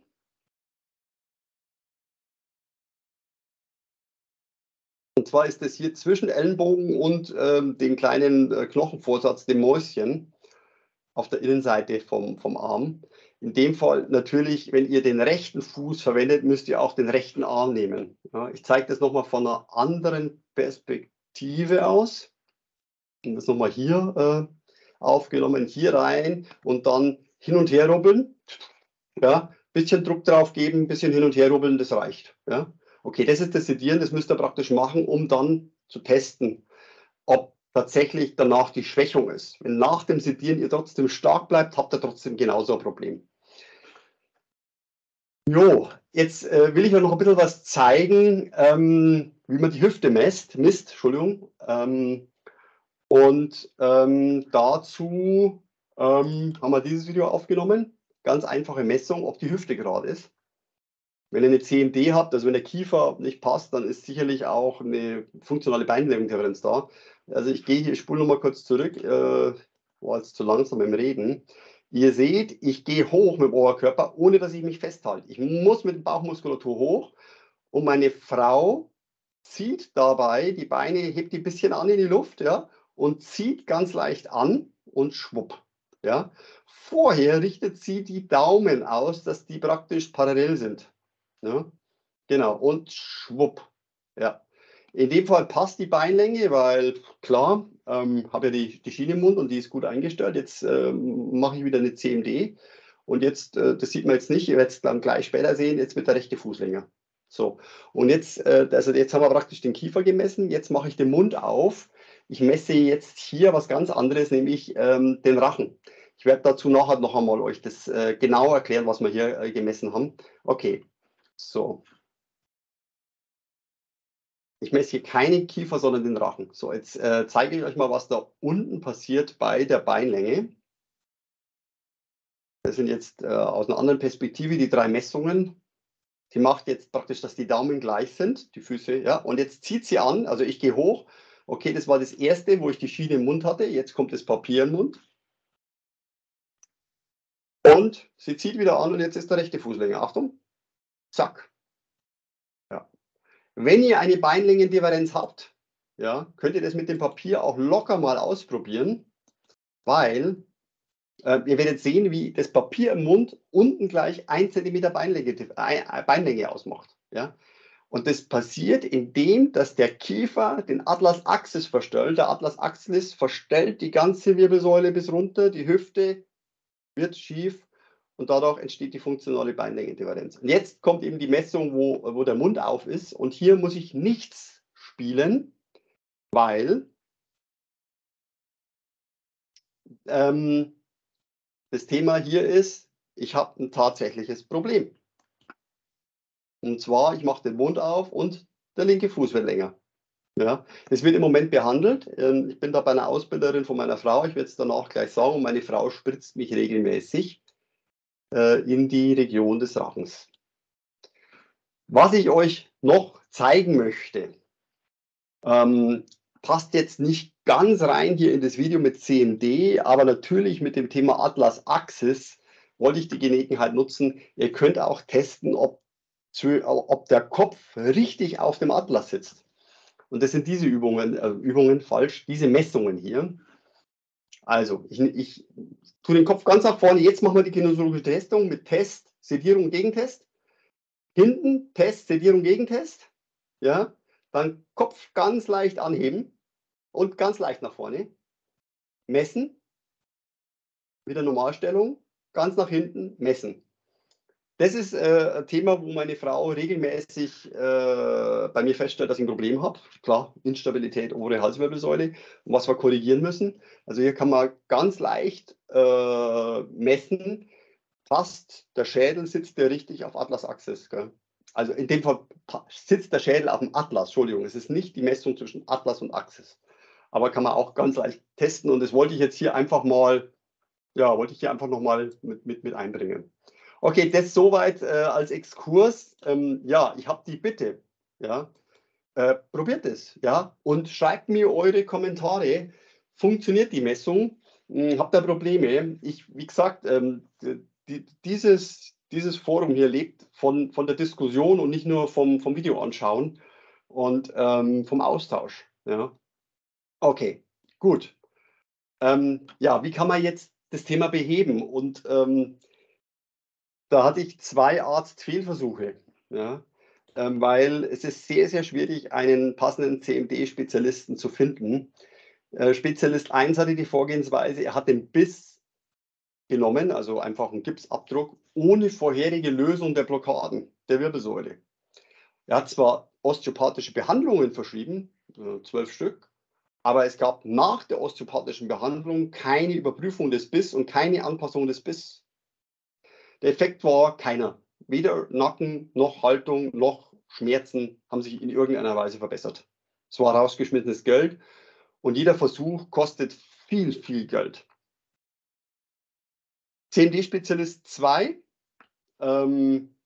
Und zwar ist das hier zwischen Ellenbogen und ähm, dem kleinen äh, Knochenvorsatz, dem Mäuschen, auf der Innenseite vom, vom Arm. In dem Fall natürlich, wenn ihr den rechten Fuß verwendet, müsst ihr auch den rechten Arm nehmen. Ja, ich zeige das nochmal von einer anderen Perspektive aus. Und das nochmal hier äh, aufgenommen, hier rein und dann hin und her rubbeln. Ja, bisschen Druck drauf geben, bisschen hin und her rubbeln, das reicht. Ja. Okay, das ist das Sedieren, das müsst ihr praktisch machen, um dann zu testen, ob tatsächlich danach die Schwächung ist. Wenn nach dem Sedieren ihr trotzdem stark bleibt, habt ihr trotzdem genauso ein Problem. Jo, jetzt äh, will ich euch noch ein bisschen was zeigen, ähm, wie man die Hüfte misst, misst, Entschuldigung. Ähm, und ähm, dazu ähm, haben wir dieses Video aufgenommen. Ganz einfache Messung, ob die Hüfte gerade ist. Wenn ihr eine C M D habt, also wenn der Kiefer nicht passt, dann ist sicherlich auch eine funktionale Beinlenkdifferenz da. Also ich gehe hier, ich spule nochmal kurz zurück, äh, war jetzt zu langsam im Reden. Ihr seht, ich gehe hoch mit dem Oberkörper, ohne dass ich mich festhalte. Ich muss mit der Bauchmuskulatur hoch und meine Frau zieht dabei die Beine, hebt die ein bisschen an in die Luft, ja, und zieht ganz leicht an und schwupp. Ja. Vorher richtet sie die Daumen aus, dass die praktisch parallel sind. Ja. Genau, und schwupp. Ja. In dem Fall passt die Beinlänge, weil klar, ähm, habe ja die, die Schiene im Mund und die ist gut eingestellt. Jetzt ähm, mache ich wieder eine C M D und jetzt, äh, das sieht man jetzt nicht, ihr werdet es dann gleich später sehen, jetzt wird der rechte Fuß länger. So, und jetzt, äh, also jetzt haben wir praktisch den Kiefer gemessen, jetzt mache ich den Mund auf. Ich messe jetzt hier was ganz anderes, nämlich ähm, den Rachen. Ich werde dazu nachher noch einmal euch das äh, genau erklären, was wir hier äh, gemessen haben. Okay, so. Ich messe hier keinen Kiefer, sondern den Rachen. So, jetzt äh, zeige ich euch mal, was da unten passiert bei der Beinlänge. Das sind jetzt äh, aus einer anderen Perspektive die drei Messungen. Sie macht jetzt praktisch, dass die Daumen gleich sind, die Füße, ja. Und jetzt zieht sie an, also ich gehe hoch. Okay, das war das erste, wo ich die Schiene im Mund hatte. Jetzt kommt das Papier im Mund. Und sie zieht wieder an und jetzt ist der rechte Fuß länger. Achtung. Zack. Ja. Wenn ihr eine Beinlängendifferenz habt, ja, könnt ihr das mit dem Papier auch locker mal ausprobieren, weil äh, ihr werdet sehen, wie das Papier im Mund unten gleich ein Zentimeter Beinlänge, äh, Beinlänge ausmacht. Ja? Und das passiert, indem dass der Kiefer den Atlas Axis verstellt. Der Atlas Axis verstellt die ganze Wirbelsäule bis runter, die Hüfte wird schief und dadurch entsteht die funktionale Beinlängendifferenz. Und jetzt kommt eben die Messung, wo, wo der Mund auf ist. Und hier muss ich nichts spielen, weil ähm, das Thema hier ist, ich habe ein tatsächliches Problem. Und zwar, ich mache den Mund auf und der linke Fuß wird länger. Ja, das wird im Moment behandelt. Ähm, Ich bin da bei einer Ausbilderin von meiner Frau. Ich werde es danach gleich sagen. Und meine Frau spritzt mich regelmäßig äh, in die Region des Rachens. Was ich euch noch zeigen möchte, ähm, passt jetzt nicht ganz rein hier in das Video mit C M D, aber natürlich mit dem Thema Atlas Axis wollte ich die Gelegenheit nutzen. Ihr könnt auch testen, ob, zu, ob der Kopf richtig auf dem Atlas sitzt. Und das sind diese Übungen, äh, Übungen falsch, diese Messungen hier. Also, ich, ich tue den Kopf ganz nach vorne. Jetzt machen wir die kinesiologische Testung mit Test, Sedierung, Gegentest. Hinten Test, Sedierung, Gegentest. Ja, dann Kopf ganz leicht anheben und ganz leicht nach vorne. Messen. Wieder Normalstellung. Ganz nach hinten messen. Das ist äh, ein Thema, wo meine Frau regelmäßig äh, bei mir feststellt, dass ich ein Problem habe. Klar, Instabilität obere Halswirbelsäule, was wir korrigieren müssen. Also hier kann man ganz leicht äh, messen, fast der Schädel sitzt der richtig auf Atlas-Axis. Also in dem Fall sitzt der Schädel auf dem Atlas, Entschuldigung, es ist nicht die Messung zwischen Atlas und Axis. Aber kann man auch ganz leicht testen und das wollte ich jetzt hier einfach mal, ja, wollte ich hier einfach nochmal mit, mit, mit einbringen. Okay, das soweit äh, als Exkurs. Ähm, ja, ich habe die Bitte, ja, äh, probiert es, ja, und schreibt mir eure Kommentare. Funktioniert die Messung? Hm, habt ihr Probleme? Ich, wie gesagt, ähm, die, dieses, dieses Forum hier lebt von, von der Diskussion und nicht nur vom, vom Video anschauen und ähm, vom Austausch. Ja. Okay, gut. Ähm, ja, wie kann man jetzt das Thema beheben? Und ähm, da hatte ich zwei Arztfehlversuche, ja, ähm, weil es ist sehr, sehr schwierig, einen passenden C M D-Spezialisten zu finden. Äh, Spezialist eins hatte die Vorgehensweise, er hat den Biss genommen, also einfach einen Gipsabdruck, ohne vorherige Lösung der Blockaden der Wirbelsäule. Er hat zwar osteopathische Behandlungen verschrieben, zwölf Stück, aber es gab nach der osteopathischen Behandlung keine Überprüfung des Biss und keine Anpassung des Biss. Der Effekt war keiner. Weder Nacken noch Haltung noch Schmerzen haben sich in irgendeiner Weise verbessert. Es war rausgeschmissenes Geld und jeder Versuch kostet viel, viel Geld. C M D-Spezialist zwei ähm,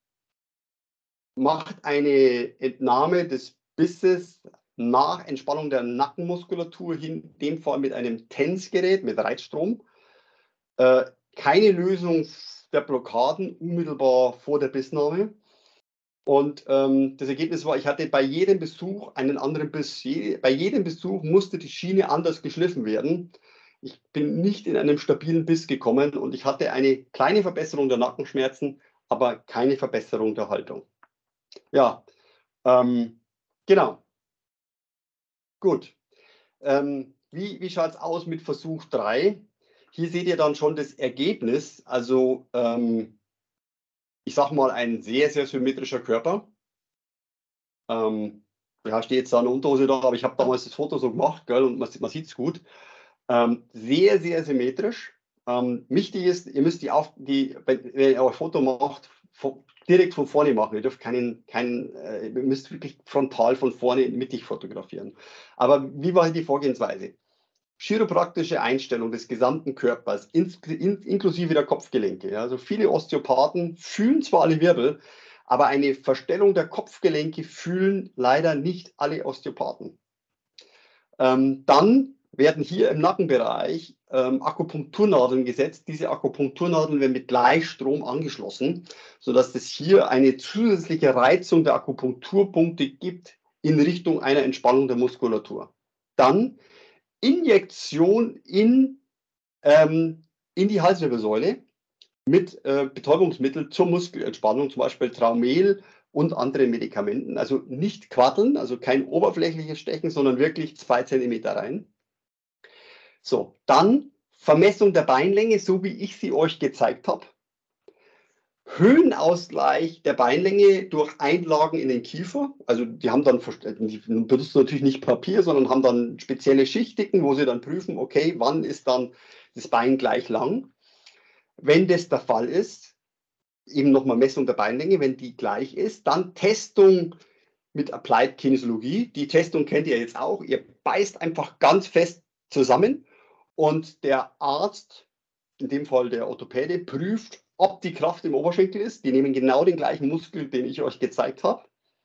macht eine Entnahme des Bisses nach Entspannung der Nackenmuskulatur, in dem Fall mit einem TENS-Gerät, mit Reizstrom. Äh, keine Lösung der Blockaden unmittelbar vor der Bissnahme. Und ähm, das Ergebnis war, ich hatte bei jedem Besuch einen anderen Biss. Je, bei jedem Besuch musste die Schiene anders geschliffen werden. Ich bin nicht in einem stabilen Biss gekommen und ich hatte eine kleine Verbesserung der Nackenschmerzen, aber keine Verbesserung der Haltung. Ja, ähm, genau. Gut. Ähm, wie wie schaut es aus mit Versuch drei? Hier seht ihr dann schon das Ergebnis. Also, ähm, ich sage mal, ein sehr, sehr symmetrischer Körper. Ähm, ja, steht jetzt da eine Unterhose da, aber ich habe damals das Foto so gemacht, gell, und man, man sieht es gut. Ähm, sehr, sehr symmetrisch. Ähm, wichtig ist, ihr müsst die, auf, die, wenn ihr euer Foto macht, von, direkt von vorne machen. Ihr dürft keinen, keinen äh, ihr müsst wirklich frontal von vorne mittig fotografieren. Aber wie war die Vorgehensweise? Chiropraktische Einstellung des gesamten Körpers, ins, in, inklusive der Kopfgelenke. Ja. Also viele Osteopathen fühlen zwar alle Wirbel, aber eine Verstellung der Kopfgelenke fühlen leider nicht alle Osteopathen. Ähm, dann werden hier im Nackenbereich ähm, Akupunkturnadeln gesetzt. Diese Akupunkturnadeln werden mit Gleichstrom angeschlossen, sodass es hier eine zusätzliche Reizung der Akupunkturpunkte gibt in Richtung einer Entspannung der Muskulatur. Dann Injektion in, ähm, in die Halswirbelsäule mit äh, Betäubungsmittel zur Muskelentspannung, zum Beispiel Traumel und andere Medikamenten. Also nicht quaddeln, also kein oberflächliches Stechen, sondern wirklich zwei Zentimeter rein. So, dann Vermessung der Beinlänge, so wie ich sie euch gezeigt habe. Höhenausgleich der Beinlänge durch Einlagen in den Kiefer. Also die haben dann, die benutzen natürlich nicht Papier, sondern haben dann spezielle Schichtiken, wo sie dann prüfen, okay, wann ist dann das Bein gleich lang. Wenn das der Fall ist, eben nochmal Messung der Beinlänge, wenn die gleich ist, dann Testung mit Applied Kinesiologie. Die Testung kennt ihr jetzt auch. Ihr beißt einfach ganz fest zusammen und der Arzt, in dem Fall der Orthopäde, prüft, ob die Kraft im Oberschenkel ist. Die nehmen genau den gleichen Muskel, den ich euch gezeigt habe.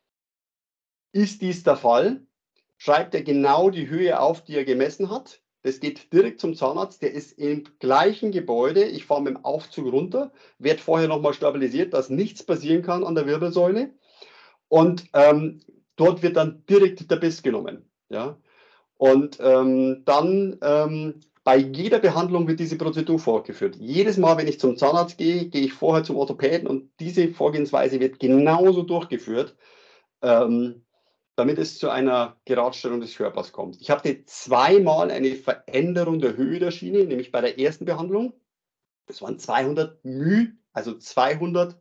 Ist dies der Fall, schreibt er genau die Höhe auf, die er gemessen hat. Das geht direkt zum Zahnarzt, der ist im gleichen Gebäude. Ich fahre mit dem Aufzug runter, werde vorher nochmal stabilisiert, dass nichts passieren kann an der Wirbelsäule. Und ähm, dort wird dann direkt der Biss genommen. Ja? Und ähm, dann ähm, bei jeder Behandlung wird diese Prozedur fortgeführt. Jedes Mal, wenn ich zum Zahnarzt gehe, gehe ich vorher zum Orthopäden und diese Vorgehensweise wird genauso durchgeführt, ähm, damit es zu einer Geradstellung des Körpers kommt. Ich hatte zweimal eine Veränderung der Höhe der Schiene, nämlich bei der ersten Behandlung. Das waren zweihundert μ, also zweihundert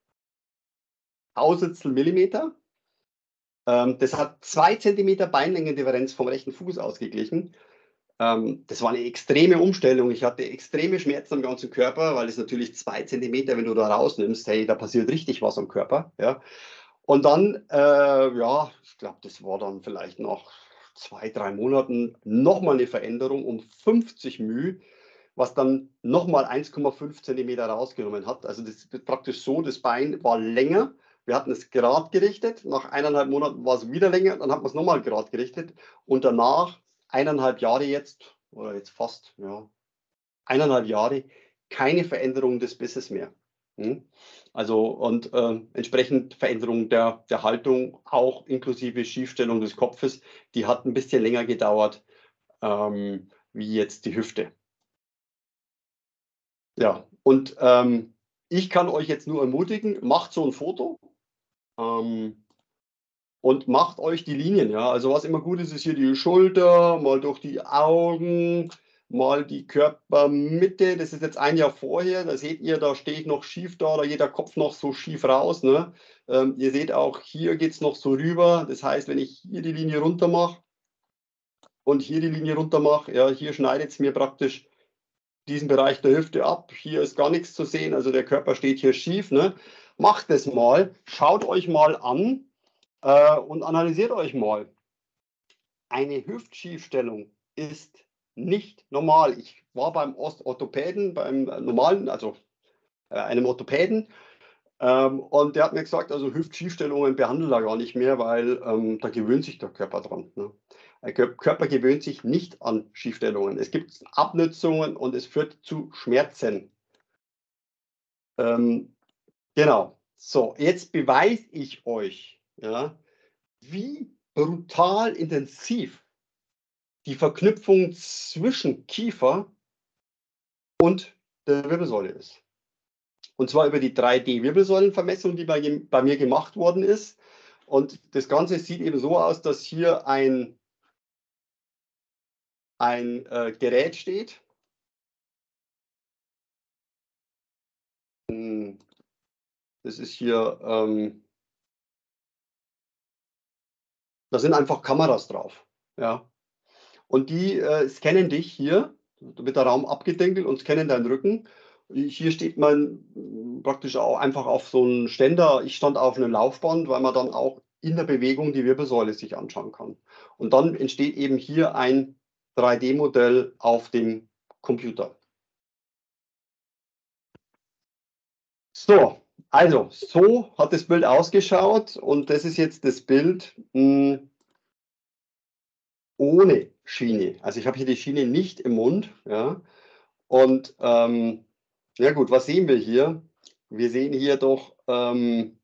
Tausendstel Millimeter. Ähm, das hat zwei Zentimeter Beinlängendifferenz vom rechten Fuß ausgeglichen. Ähm, das war eine extreme Umstellung. Ich hatte extreme Schmerzen am ganzen Körper, weil es natürlich zwei Zentimeter, wenn du da rausnimmst, hey, da passiert richtig was am Körper. Ja. Und dann, äh, ja, ich glaube, das war dann vielleicht nach zwei, drei Monaten nochmal eine Veränderung um fünfzig μ, was dann nochmal eins Komma fünf Zentimeter rausgenommen hat. Also das ist praktisch so, das Bein war länger. Wir hatten es gerade gerichtet. Nach eineinhalb Monaten war es wieder länger. Dann hat man es nochmal gerade gerichtet. Und danach, eineinhalb Jahre jetzt, oder jetzt fast, ja, eineinhalb Jahre, keine Veränderung des Bisses mehr. Hm? Also und äh, entsprechend Veränderung der, der Haltung, auch inklusive Schiefstellung des Kopfes, die hat ein bisschen länger gedauert ähm, wie jetzt die Hüfte. Ja, und ähm, ich kann euch jetzt nur ermutigen, macht so ein Foto ähm, und macht euch die Linien. Ja, also was immer gut ist, ist hier die Schulter, mal durch die Augen, mal die Körpermitte. Das ist jetzt ein Jahr vorher. Da seht ihr, da stehe ich noch schief da, da geht der Kopf noch so schief raus. Ne? Ähm, ihr seht auch, hier geht es noch so rüber. Das heißt, wenn ich hier die Linie runter mache und hier die Linie runter mache, ja, hier schneidet es mir praktisch diesen Bereich der Hüfte ab. Hier ist gar nichts zu sehen, also der Körper steht hier schief. Ne? Macht es mal, schaut euch mal an äh, und analysiert euch mal. Eine Hüftschiefstellung ist nicht normal. Ich war beim Orthopäden, beim normalen, also äh, einem Orthopäden, ähm, und der hat mir gesagt, also Hüftschiefstellungen behandelt er gar nicht mehr, weil ähm, da gewöhnt sich der Körper dran. Ne? Der Körper gewöhnt sich nicht an Schiefstellungen. Es gibt Abnützungen und es führt zu Schmerzen. Ähm, genau. So, jetzt beweise ich euch, ja, wie brutal intensiv die Verknüpfung zwischen Kiefer und der Wirbelsäule ist. Und zwar über die drei D Wirbelsäulenvermessung, die bei, bei mir gemacht worden ist. Und das Ganze sieht eben so aus, dass hier ein, ein äh, Gerät steht. Das ist hier, ähm, da sind einfach Kameras drauf. Ja. Und die äh, scannen dich hier, da wird der Raum abgedenkelt und scannen deinen Rücken. Hier steht man praktisch auch einfach auf so einem Ständer. Ich stand auf einem Laufband, weil man dann auch in der Bewegung die Wirbelsäule sich anschauen kann. Und dann entsteht eben hier ein drei D Modell auf dem Computer. So, also so hat das Bild ausgeschaut und das ist jetzt das Bild mh, ohne Schiene. Also ich habe hier die Schiene nicht im Mund. Ja. Und ähm, ja gut, was sehen wir hier? Wir sehen hier doch ähm,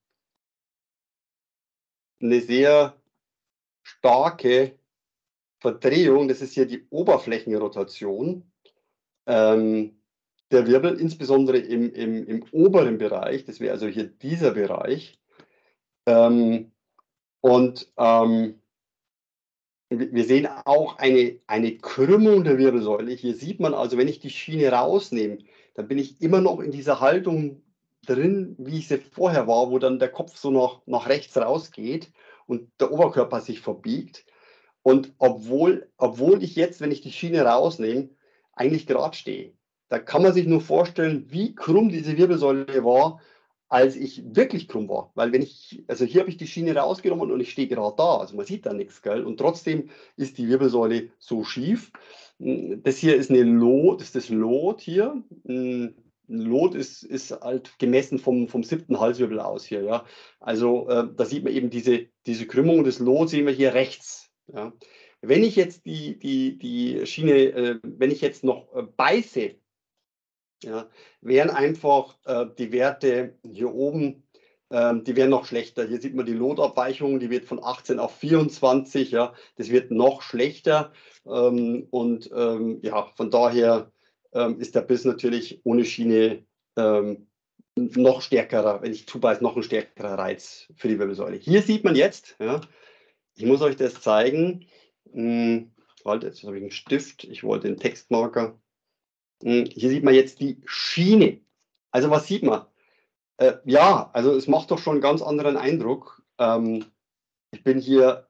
eine sehr starke Verdrehung. Das ist hier die Oberflächenrotation ähm, der Wirbel, insbesondere im, im, im oberen Bereich. Das wäre also hier dieser Bereich. Ähm, und ähm, wir sehen auch eine, eine Krümmung der Wirbelsäule. Hier sieht man also, wenn ich die Schiene rausnehme, dann bin ich immer noch in dieser Haltung drin, wie ich sie vorher war, wo dann der Kopf so nach, nach rechts rausgeht und der Oberkörper sich verbiegt. Und obwohl, obwohl ich jetzt, wenn ich die Schiene rausnehme, eigentlich gerade stehe. Da kann man sich nur vorstellen, wie krumm diese Wirbelsäule war, als ich wirklich krumm war. Weil wenn ich, also hier habe ich die Schiene rausgenommen und ich stehe gerade da, also man sieht da nichts, gell? Und trotzdem ist die Wirbelsäule so schief. Das hier ist eine Lot, das ist das Lot hier. Ein Lot ist, ist halt gemessen vom, vom siebten Halswirbel aus hier, ja. Also äh, da sieht man eben diese, diese Krümmung. Das Lot sehen wir hier rechts. Ja. Wenn ich jetzt die, die, die Schiene, äh, wenn ich jetzt noch äh, beiße, ja, wären einfach äh, die Werte hier oben, äh, die wären noch schlechter. Hier sieht man die Lotabweichung, die wird von achtzehn auf vierundzwanzig, ja, das wird noch schlechter. Ähm, und ähm, ja, von daher ähm, ist der Biss natürlich ohne Schiene ähm, noch stärkerer, wenn ich zubeiße, noch ein stärkerer Reiz für die Wirbelsäule. Hier sieht man jetzt, ja, ich muss euch das zeigen. Hm, warte, jetzt habe ich einen Stift, ich wollte den Textmarker. Hier sieht man jetzt die Schiene. Also was sieht man? Äh, ja, also es macht doch schon einen ganz anderen Eindruck. Ähm, ich bin hier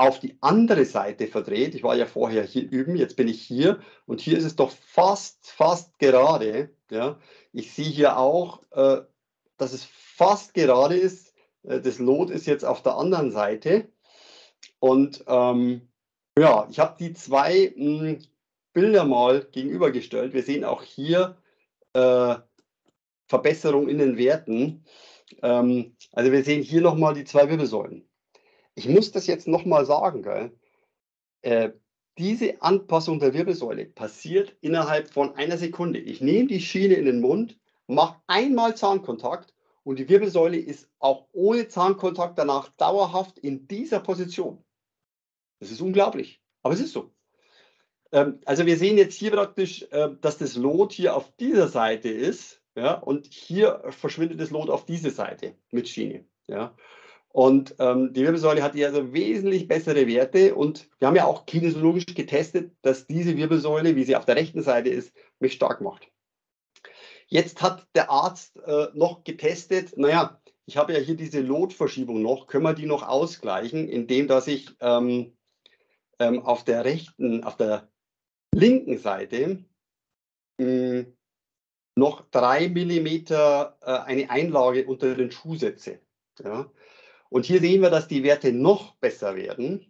auf die andere Seite verdreht, ich war ja vorher hier üben, jetzt bin ich hier und hier ist es doch fast, fast gerade. Ja. Ich sehe hier auch, äh, dass es fast gerade ist. Äh, das Lot ist jetzt auf der anderen Seite. Und ähm, ja, ich habe die zwei mh, Bilder mal gegenübergestellt. Wir sehen auch hier äh, Verbesserung in den Werten. Ähm, also wir sehen hier nochmal die zwei Wirbelsäulen. Ich muss das jetzt nochmal sagen, gell? Äh, diese Anpassung der Wirbelsäule passiert innerhalb von einer Sekunde. Ich nehme die Schiene in den Mund, mache einmal Zahnkontakt und die Wirbelsäule ist auch ohne Zahnkontakt danach dauerhaft in dieser Position. Das ist unglaublich, aber es ist so. Ähm, also wir sehen jetzt hier praktisch, äh, dass das Lot hier auf dieser Seite ist, ja, und hier verschwindet das Lot auf diese Seite mit Schiene. Ja. Und ähm, die Wirbelsäule hat hier also wesentlich bessere Werte und wir haben ja auch kinesiologisch getestet, dass diese Wirbelsäule, wie sie auf der rechten Seite ist, mich stark macht. Jetzt hat der Arzt äh, noch getestet, naja, ich habe ja hier diese Lotverschiebung noch, können wir die noch ausgleichen, indem dass ich ähm, ähm, auf der rechten, auf der linken Seite mh, noch drei Millimeter äh, eine Einlage unter den Schuh setze. Ja. Und hier sehen wir, dass die Werte noch besser werden.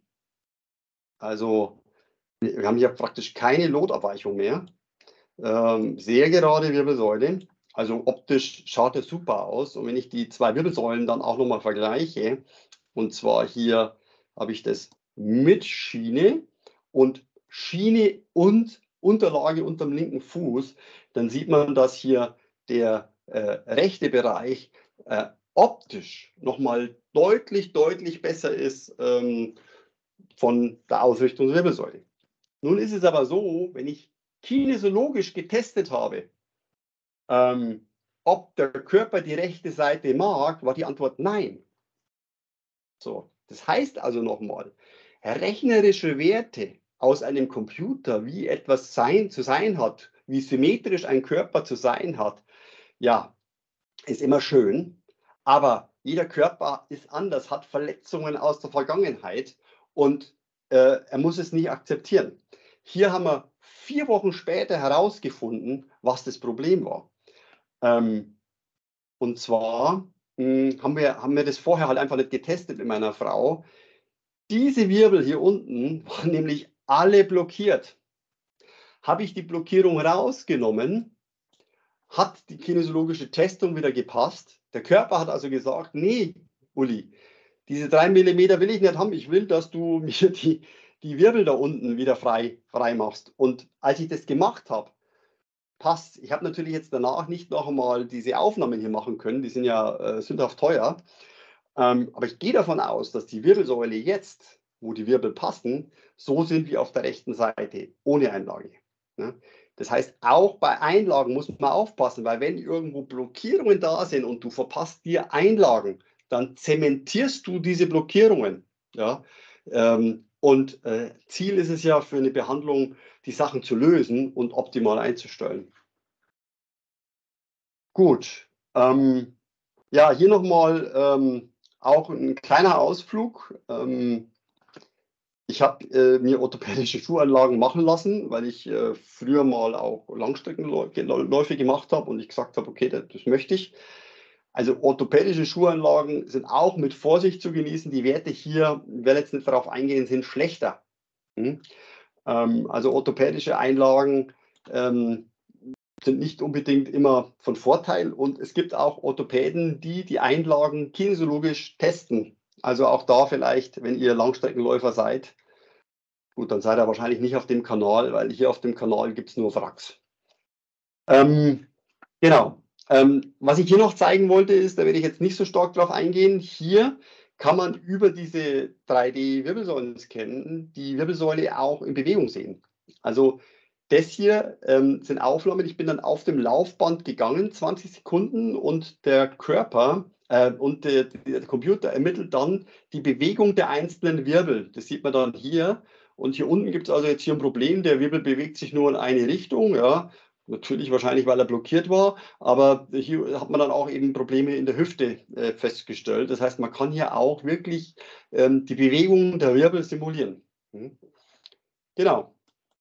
Also wir haben hier praktisch keine Lotabweichung mehr. Ähm, sehr gerade Wirbelsäule. Also optisch schaut es super aus. Und wenn ich die zwei Wirbelsäulen dann auch nochmal vergleiche, und zwar hier habe ich das mit Schiene und Schiene und Unterlage unterm linken Fuß, dann sieht man, dass hier der äh, rechte Bereich äh, optisch nochmal deutlich, deutlich besser ist ähm, von der Ausrichtung der Wirbelsäule. Nun ist es aber so, wenn ich kinesiologisch getestet habe, ähm, ob der Körper die rechte Seite mag, war die Antwort nein. So, das heißt also nochmal, rechnerische Werte aus einem Computer, wie etwas sein, zu sein hat, wie symmetrisch ein Körper zu sein hat, ja, ist immer schön, aber jeder Körper ist anders, hat Verletzungen aus der Vergangenheit und äh, er muss es nicht akzeptieren. Hier haben wir vier Wochen später herausgefunden, was das Problem war. Ähm, und zwar mh, haben, wir, haben wir das vorher halt einfach nicht getestet mit meiner Frau. Diese Wirbel hier unten waren nämlich alle blockiert. Habe ich die Blockierung rausgenommen, hat die kinesiologische Testung wieder gepasst. Der Körper hat also gesagt, nee, Uli, diese drei Millimeter will ich nicht haben. Ich will, dass du mir die, die Wirbel da unten wieder frei, frei machst. Und als ich das gemacht habe, passt. Ich habe natürlich jetzt danach nicht noch einmal diese Aufnahmen hier machen können. Die sind ja äh, sündhaft teuer. Ähm, aber ich gehe davon aus, dass die Wirbelsäule jetzt, wo die Wirbel passen, so sind wie auf der rechten Seite, ohne Einlage. Ne? Das heißt, auch bei Einlagen muss man aufpassen, weil wenn irgendwo Blockierungen da sind und du verpasst dir Einlagen, dann zementierst du diese Blockierungen. Ja? Ähm, und äh, Ziel ist es ja für eine Behandlung, die Sachen zu lösen und optimal einzustellen. Gut. Ähm, ja, hier nochmal ähm, auch ein kleiner Ausflug. Ähm, ich habe äh, mir orthopädische Schuhanlagen machen lassen, weil ich äh, früher mal auch Langstreckenläufe gemacht habe und ich gesagt habe, okay, das, das möchte ich. Also orthopädische Schuhanlagen sind auch mit Vorsicht zu genießen. Die Werte hier, ich werde jetzt nicht darauf eingehen, sind schlechter. Hm? Ähm, also orthopädische Einlagen ähm, sind nicht unbedingt immer von Vorteil und es gibt auch Orthopäden, die die Einlagen kinesiologisch testen. Also auch da vielleicht, wenn ihr Langstreckenläufer seid, gut, dann seid ihr wahrscheinlich nicht auf dem Kanal, weil hier auf dem Kanal gibt es nur Wracks. Ähm, genau. Ähm, was ich hier noch zeigen wollte, ist, da werde ich jetzt nicht so stark drauf eingehen, hier kann man über diese drei D-Wirbelsäulen scannen, die Wirbelsäule auch in Bewegung sehen. Also das hier ähm, sind Aufnahmen, ich bin dann auf dem Laufband gegangen, zwanzig Sekunden und der Körper äh, und der, der Computer ermittelt dann die Bewegung der einzelnen Wirbel. Das sieht man dann hier. Und hier unten gibt es also jetzt hier ein Problem, der Wirbel bewegt sich nur in eine Richtung, ja. natürlich wahrscheinlich, weil er blockiert war, aber hier hat man dann auch eben Probleme in der Hüfte äh, festgestellt. Das heißt, man kann hier auch wirklich ähm, die Bewegung der Wirbel simulieren. Hm. Genau.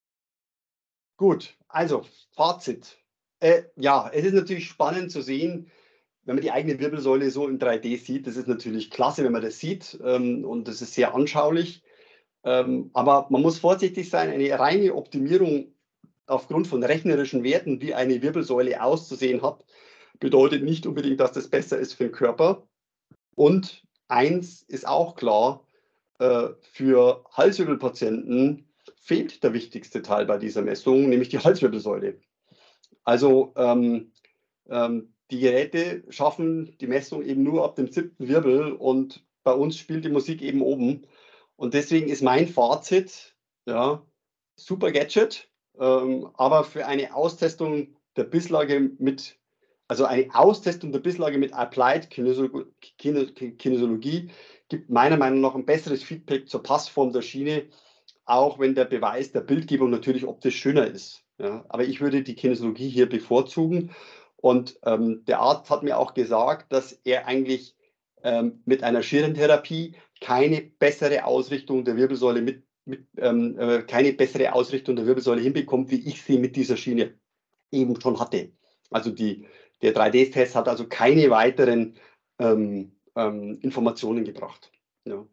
Gut, also Fazit. Äh, ja, es ist natürlich spannend zu sehen, wenn man die eigene Wirbelsäule so in drei D sieht. Das ist natürlich klasse, wenn man das sieht, ähm, und das ist sehr anschaulich. Ähm, aber man muss vorsichtig sein. Eine reine Optimierung aufgrund von rechnerischen Werten, wie eine Wirbelsäule auszusehen hat, bedeutet nicht unbedingt, dass das besser ist für den Körper. Und eins ist auch klar, äh, für Halswirbelpatienten fehlt der wichtigste Teil bei dieser Messung, nämlich die Halswirbelsäule. Also ähm, ähm, die Geräte schaffen die Messung eben nur ab dem siebten Wirbel und bei uns spielt die Musik eben oben. Und deswegen ist mein Fazit, ja, super Gadget, ähm, aber für eine Austestung der Bisslage mit, also eine Austestung der Bisslage mit Applied Kinesiologie gibt meiner Meinung nach ein besseres Feedback zur Passform der Schiene, auch wenn der Beweis der Bildgebung natürlich optisch schöner ist. Ja, aber ich würde die Kinesiologie hier bevorzugen. Und ähm, der Arzt hat mir auch gesagt, dass er eigentlich ähm, mit einer Schirentherapie keine bessere Ausrichtung der Wirbelsäule mit, mit ähm, äh, keine bessere Ausrichtung der Wirbelsäule hinbekommt, wie ich sie mit dieser Schiene eben schon hatte. Also die, der drei D-Test hat also keine weiteren ähm, ähm, Informationen gebracht. Ja.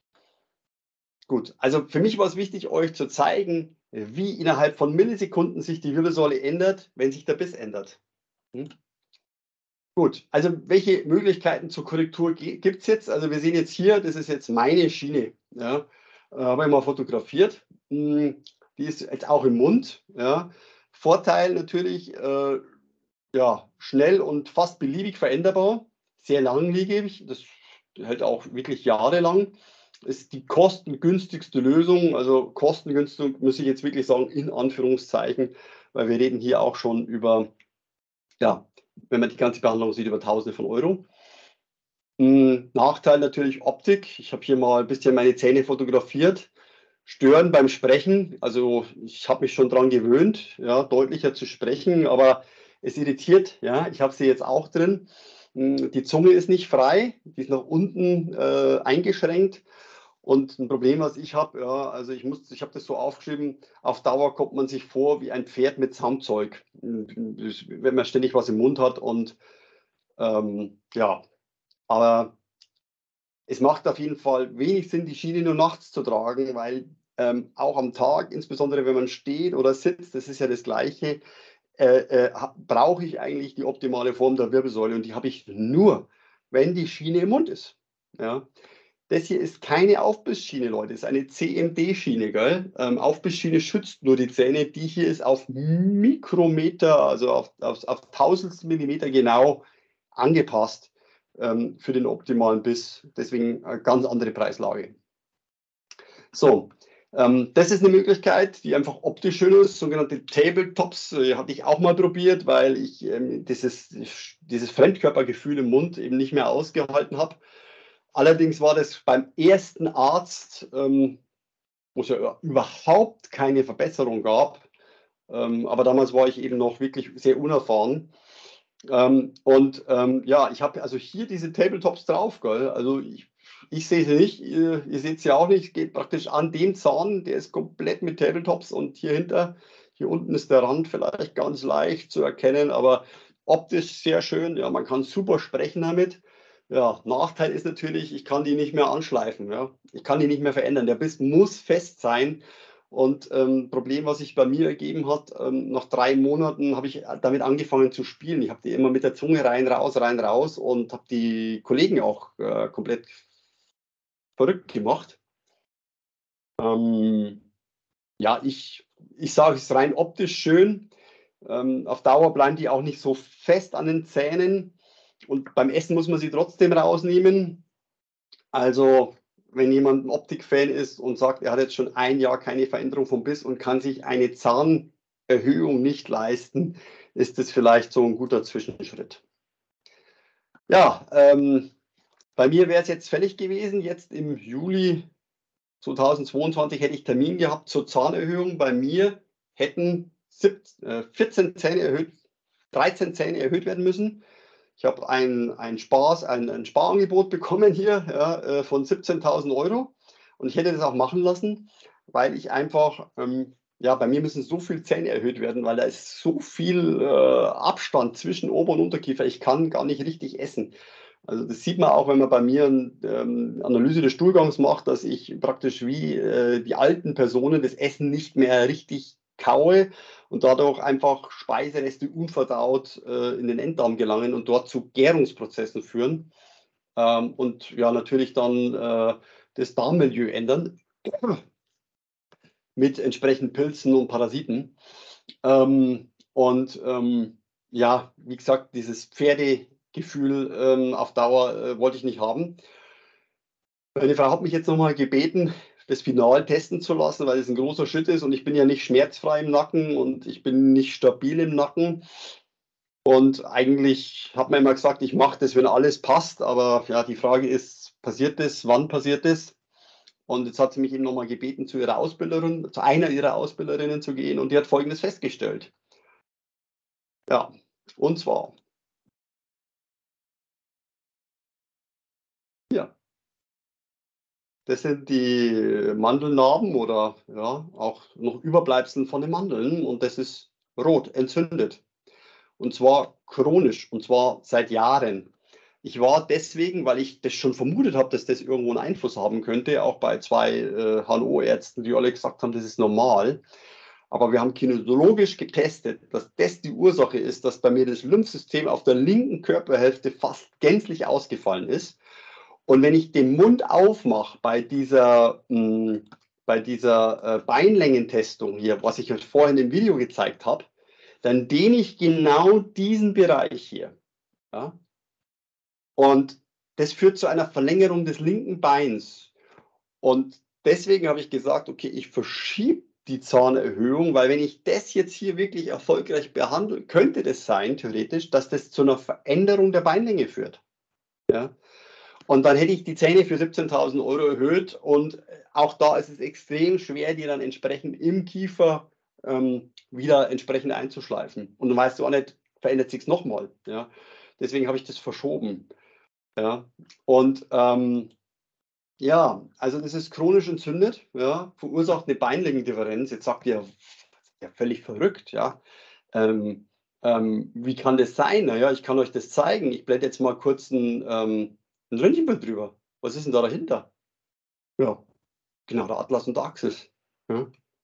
Gut, also für mich war es wichtig, euch zu zeigen, wie innerhalb von Millisekunden sich die Wirbelsäule ändert, wenn sich der Biss ändert. Hm? Gut, also welche Möglichkeiten zur Korrektur gibt es jetzt? Also wir sehen jetzt hier, das ist jetzt meine Schiene. Ja, äh, habe ich mal fotografiert. Hm, die ist jetzt auch im Mund. Ja. Vorteil natürlich, äh, ja, schnell und fast beliebig veränderbar, sehr langlebig, das hält auch wirklich jahrelang. Ist die kostengünstigste Lösung, also kostengünstig muss ich jetzt wirklich sagen, in Anführungszeichen, weil wir reden hier auch schon über, ja, wenn man die ganze Behandlung sieht, über Tausende von Euro. Hm, Nachteil natürlich Optik. Ich habe hier mal ein bisschen meine Zähne fotografiert. Stören beim Sprechen. Also ich habe mich schon daran gewöhnt, ja, deutlicher zu sprechen, aber es irritiert. Ja, ich habe sie jetzt auch drin. Hm, Die Zunge ist nicht frei, die ist nach unten äh, eingeschränkt. Und ein Problem, was ich habe, ja, also ich muss, ich habe das so aufgeschrieben, auf Dauer kommt man sich vor wie ein Pferd mit Zaumzeug, wenn man ständig was im Mund hat. Und ähm, ja, aber es macht auf jeden Fall wenig Sinn, die Schiene nur nachts zu tragen, weil ähm, auch am Tag, insbesondere wenn man steht oder sitzt, das ist ja das Gleiche, äh, äh, brauche ich eigentlich die optimale Form der Wirbelsäule und die habe ich nur, wenn die Schiene im Mund ist. Ja. Das hier ist keine Aufbissschiene, Leute, das ist eine C M D-Schiene. Gell? Ähm, Aufbissschiene schützt nur die Zähne, die hier ist auf Mikrometer, also auf, auf, auf Tausendstel Millimeter genau angepasst ähm, für den optimalen Biss. Deswegen eine ganz andere Preislage. So, ähm, das ist eine Möglichkeit, die einfach optisch schön ist. Sogenannte Tabletops äh, hatte ich auch mal probiert, weil ich ähm, dieses, dieses Fremdkörpergefühl im Mund eben nicht mehr ausgehalten habe. Allerdings war das beim ersten Arzt, ähm, wo es ja überhaupt keine Verbesserung gab. Ähm, aber damals war ich eben noch wirklich sehr unerfahren. Ähm, und ähm, ja, ich habe also hier diese Tabletops drauf, gell? Also ich, ich sehe sie nicht, ihr, ihr seht sie auch nicht. Geht praktisch an dem Zahn, der ist komplett mit Tabletops und hier hinter, hier unten ist der Rand vielleicht ganz leicht zu erkennen, aber optisch sehr schön. Ja, man kann super sprechen damit. Ja, Nachteil ist natürlich, ich kann die nicht mehr anschleifen. Ja? Ich kann die nicht mehr verändern. Der Biss muss fest sein. Und ähm, Problem, was sich bei mir ergeben hat, ähm, nach drei Monaten habe ich damit angefangen zu spielen. Ich habe die immer mit der Zunge rein, raus, rein, raus und habe die Kollegen auch äh, komplett verrückt gemacht. Ähm, ja, ich, ich sage es rein optisch schön. Ähm, auf Dauer bleiben die auch nicht so fest an den Zähnen. Und beim Essen muss man sie trotzdem rausnehmen. Also, wenn jemand ein Optikfan ist und sagt, er hat jetzt schon ein Jahr keine Veränderung vom Biss und kann sich eine Zahnerhöhung nicht leisten, ist das vielleicht so ein guter Zwischenschritt. Ja, ähm, bei mir wäre es jetzt fällig gewesen. Jetzt im Juli zweitausendzweiundzwanzig hätte ich Termin gehabt zur Zahnerhöhung. Bei mir hätten vierzehn Zähne erhöht, dreizehn Zähne erhöht werden müssen. Ich habe ein, ein, Spaß, ein, ein Sparangebot bekommen hier, ja, von siebzehntausend Euro, und ich hätte das auch machen lassen, weil ich einfach, ähm, ja, bei mir müssen so viele Zähne erhöht werden, weil da ist so viel äh, Abstand zwischen Ober- und Unterkiefer. Ich kann gar nicht richtig essen. Also das sieht man auch, wenn man bei mir eine ähm, Analyse des Stuhlgangs macht, dass ich praktisch wie äh, die alten Personen das Essen nicht mehr richtig kaue und dadurch einfach Speisereste unverdaut äh, in den Enddarm gelangen und dort zu Gärungsprozessen führen ähm, und ja natürlich dann äh, das Darmmilieu ändern mit entsprechenden Pilzen und Parasiten. Ähm, und ähm, ja, wie gesagt, dieses Pferdegefühl ähm, auf Dauer äh, wollte ich nicht haben. Meine Frau hat mich jetzt nochmal gebeten, das Final testen zu lassen, weil es ein großer Schritt ist und ich bin ja nicht schmerzfrei im Nacken und ich bin nicht stabil im Nacken. Und eigentlich hat man immer gesagt, ich mache das, wenn alles passt. Aber ja, die Frage ist, passiert das? Wann passiert das? Und jetzt hat sie mich eben nochmal gebeten, zu ihrer Ausbilderin, zu einer ihrer Ausbilderinnen zu gehen, und die hat Folgendes festgestellt. Ja, und zwar, ja, das sind die Mandelnarben oder ja, auch noch Überbleibsel von den Mandeln, und das ist rot, entzündet. Und zwar chronisch, und zwar seit Jahren. Ich war deswegen, weil ich das schon vermutet habe, dass das irgendwo einen Einfluss haben könnte, auch bei zwei äh, H N O-Ärzten, die alle gesagt haben, das ist normal. Aber wir haben kinesiologisch getestet, dass das die Ursache ist, dass bei mir das Lymphsystem auf der linken Körperhälfte fast gänzlich ausgefallen ist. Und wenn ich den Mund aufmache bei dieser, mh, bei dieser äh, Beinlängentestung hier, was ich euch vorhin im Video gezeigt habe, dann dehne ich genau diesen Bereich hier. Ja? Und das führt zu einer Verlängerung des linken Beins. Und deswegen habe ich gesagt, okay, ich verschiebe die Zahnerhöhung, weil wenn ich das jetzt hier wirklich erfolgreich behandle, könnte das sein, theoretisch, dass das zu einer Veränderung der Beinlänge führt. Ja? Und dann hätte ich die Zähne für siebzehntausend Euro erhöht, und auch da ist es extrem schwer, die dann entsprechend im Kiefer ähm, wieder entsprechend einzuschleifen. Und dann weißt du auch nicht, verändert sich es nochmal. Ja? Deswegen habe ich das verschoben. Ja? Und ähm, ja, also das ist chronisch entzündet, ja, verursacht eine Beinlängendifferenz. Jetzt sagt ihr, ja, völlig verrückt, ja. Ähm, ähm, wie kann das sein? Naja, ich kann euch das zeigen. Ich blende jetzt mal kurz ein, ähm, ein Röntgenbild drüber. Was ist denn da dahinter? Ja, genau, der Atlas und der Axis. Ja.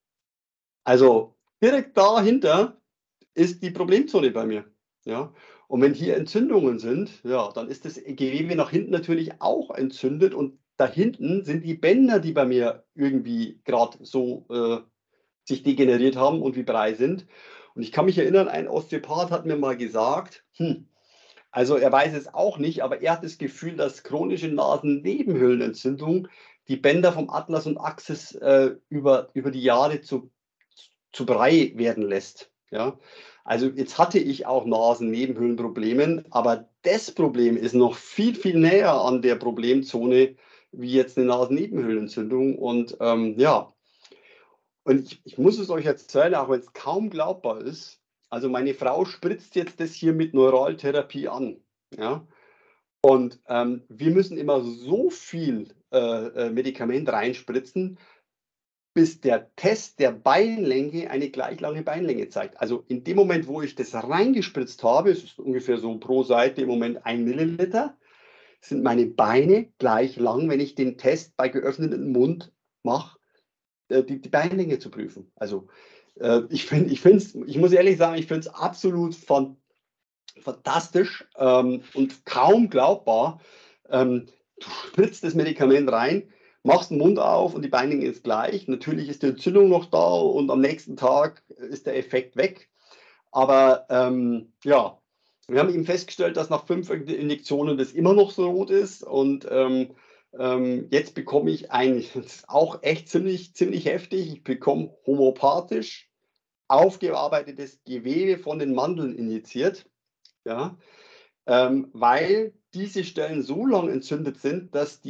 Also direkt dahinter ist die Problemzone bei mir. Ja. Und wenn hier Entzündungen sind, ja, dann ist das Gewebe nach hinten natürlich auch entzündet, und da hinten sind die Bänder, die bei mir irgendwie gerade so äh, sich degeneriert haben und wie brei sind. Und ich kann mich erinnern, ein Osteopath hat mir mal gesagt, hm, also er weiß es auch nicht, aber er hat das Gefühl, dass chronische Nasennebenhöhlenentzündung die Bänder vom Atlas und Axis äh, über, über die Jahre zu, zu Brei werden lässt. Ja? Also jetzt hatte ich auch Nasennebenhöhlenprobleme, aber das Problem ist noch viel, viel näher an der Problemzone wie jetzt eine Nasennebenhöhlenentzündung. Und ähm, ja, und ich, ich muss es euch erzählen, auch wenn es kaum glaubbar ist. Also meine Frau spritzt jetzt das hier mit Neuraltherapie an. Ja? Und ähm, wir müssen immer so viel äh, äh, Medikament reinspritzen, bis der Test der Beinlänge eine gleich lange Beinlänge zeigt. Also in dem Moment, wo ich das reingespritzt habe, es ist ungefähr so pro Seite im Moment ein Milliliter, sind meine Beine gleich lang, wenn ich den Test bei geöffnetem Mund mache, äh, die, die Beinlänge zu prüfen. Also äh, ich finde, ich finde es, ich muss ehrlich sagen, ich finde es absolut fan fantastisch ähm, und kaum glaubbar. Ähm, du spritzt das Medikament rein, machst den Mund auf und die Beinlänge ist gleich. Natürlich ist die Entzündung noch da und am nächsten Tag ist der Effekt weg. Aber ähm, ja, wir haben eben festgestellt, dass nach fünf Injektionen das immer noch so rot ist. Und ähm, ähm, jetzt bekomme ich eigentlich, das ist auch echt ziemlich, ziemlich heftig, ich bekomme homöopathisch aufgearbeitetes Gewebe von den Mandeln injiziert. Ja, ähm, weil diese Stellen so lang entzündet sind, dass die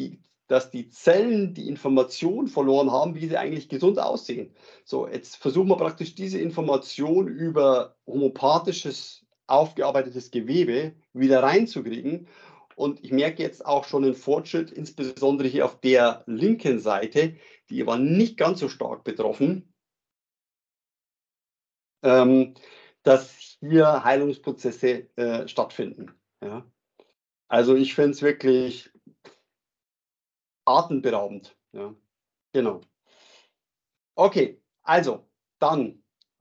dass die Zellen die Information verloren haben, wie sie eigentlich gesund aussehen. So, jetzt versuchen wir praktisch diese Information über homöopathisches, aufgearbeitetes Gewebe wieder reinzukriegen. Und ich merke jetzt auch schon einen Fortschritt, insbesondere hier auf der linken Seite, die war nicht ganz so stark betroffen, ähm, dass hier Heilungsprozesse äh, stattfinden. Ja. Also ich finde es wirklich atemberaubend. Ja. Genau. Okay, also dann,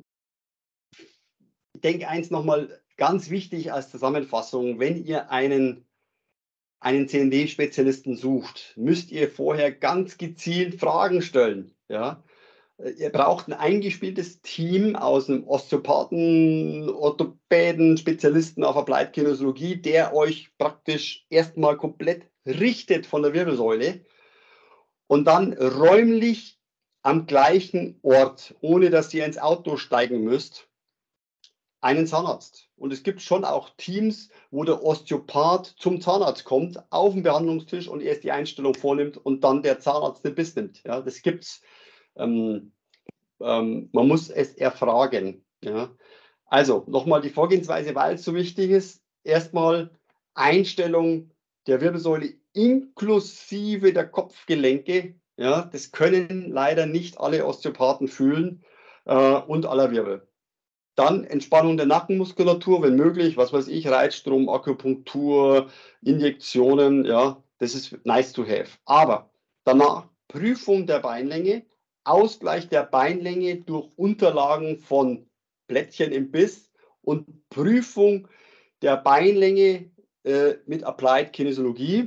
ich denke eins nochmal ganz wichtig als Zusammenfassung, wenn ihr einen, einen C N D-Spezialisten sucht, müsst ihr vorher ganz gezielt Fragen stellen. Ja? Ihr braucht ein eingespieltes Team aus einem Osteopathen, Orthopäden, Spezialisten auf Applied-Kinesiologie, der euch praktisch erstmal komplett richtet von der Wirbelsäule und dann räumlich am gleichen Ort, ohne dass ihr ins Auto steigen müsst, einen Zahnarzt. Und es gibt schon auch Teams, wo der Osteopath zum Zahnarzt kommt, auf den Behandlungstisch und erst die Einstellung vornimmt und dann der Zahnarzt den Biss nimmt. Ja, das gibt's. Ähm, ähm, man muss es erfragen. Ja. Also nochmal die Vorgehensweise, weil es so wichtig ist. Erstmal Einstellung der Wirbelsäule inklusive der Kopfgelenke. Ja, das können leider nicht alle Osteopathen fühlen äh, und aller Wirbel. Dann Entspannung der Nackenmuskulatur, wenn möglich, was weiß ich, Reizstrom, Akupunktur, Injektionen, ja, das ist nice to have. Aber danach Prüfung der Beinlänge, Ausgleich der Beinlänge durch Unterlagen von Plättchen im Biss und Prüfung der Beinlänge äh, mit Applied Kinesiologie.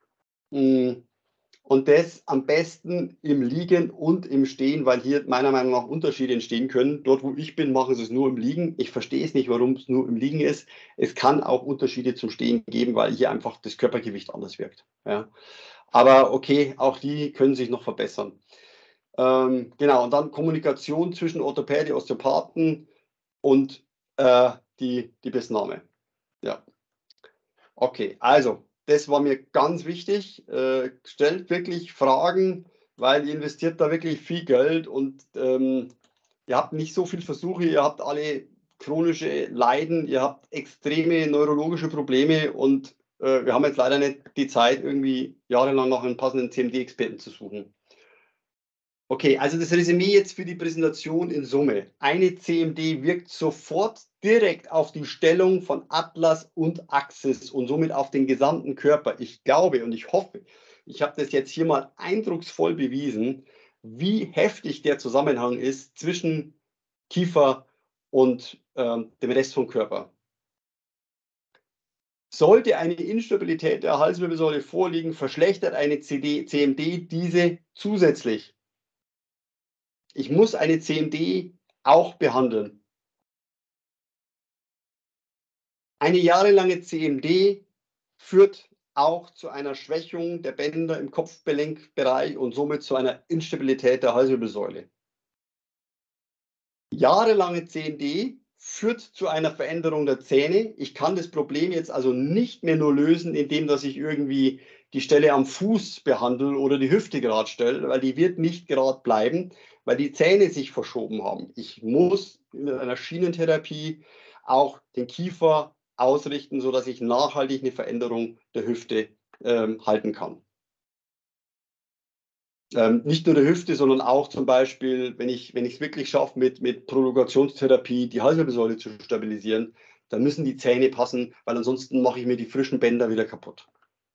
Und das am besten im Liegen und im Stehen, weil hier meiner Meinung nach Unterschiede entstehen können. Dort, wo ich bin, machen sie es nur im Liegen. Ich verstehe es nicht, warum es nur im Liegen ist. Es kann auch Unterschiede zum Stehen geben, weil hier einfach das Körpergewicht anders wirkt. Ja. Aber okay, auch die können sich noch verbessern. Ähm, genau, und dann Kommunikation zwischen Orthopäde, Osteopathen und äh, die, die Bissnahme. Ja. Okay, also das war mir ganz wichtig. Äh, stellt wirklich Fragen, weil ihr investiert da wirklich viel Geld und ähm, ihr habt nicht so viele Versuche, ihr habt alle chronische Leiden, ihr habt extreme neurologische Probleme und äh, wir haben jetzt leider nicht die Zeit, irgendwie jahrelang nach einem passenden C M D-Experten zu suchen. Okay, also das Resümee jetzt für die Präsentation in Summe. Eine C M D wirkt sofort direkt auf die Stellung von Atlas und Axis und somit auf den gesamten Körper. Ich glaube und ich hoffe, ich habe das jetzt hier mal eindrucksvoll bewiesen, wie heftig der Zusammenhang ist zwischen Kiefer und ähm, dem Rest vom Körper. Sollte eine Instabilität der Halswirbelsäule vorliegen, verschlechtert eine C M D diese zusätzlich. Ich muss eine C M D auch behandeln. Eine jahrelange C M D führt auch zu einer Schwächung der Bänder im Kopfgelenkbereich und somit zu einer Instabilität der Halswirbelsäule. Jahrelange C M D führt zu einer Veränderung der Zähne. Ich kann das Problem jetzt also nicht mehr nur lösen, indem dass ich irgendwie die Stelle am Fuß behandle oder die Hüfte gerade stelle, weil die wird nicht gerade bleiben, weil die Zähne sich verschoben haben. Ich muss mit einer Schienentherapie auch den Kiefer ausrichten, sodass ich nachhaltig eine Veränderung der Hüfte ähm, halten kann. Ähm, nicht nur der Hüfte, sondern auch zum Beispiel, wenn ich wenn ich es wirklich schaffe, mit, mit Prolongationstherapie die Halswirbelsäule zu stabilisieren, dann müssen die Zähne passen, weil ansonsten mache ich mir die frischen Bänder wieder kaputt.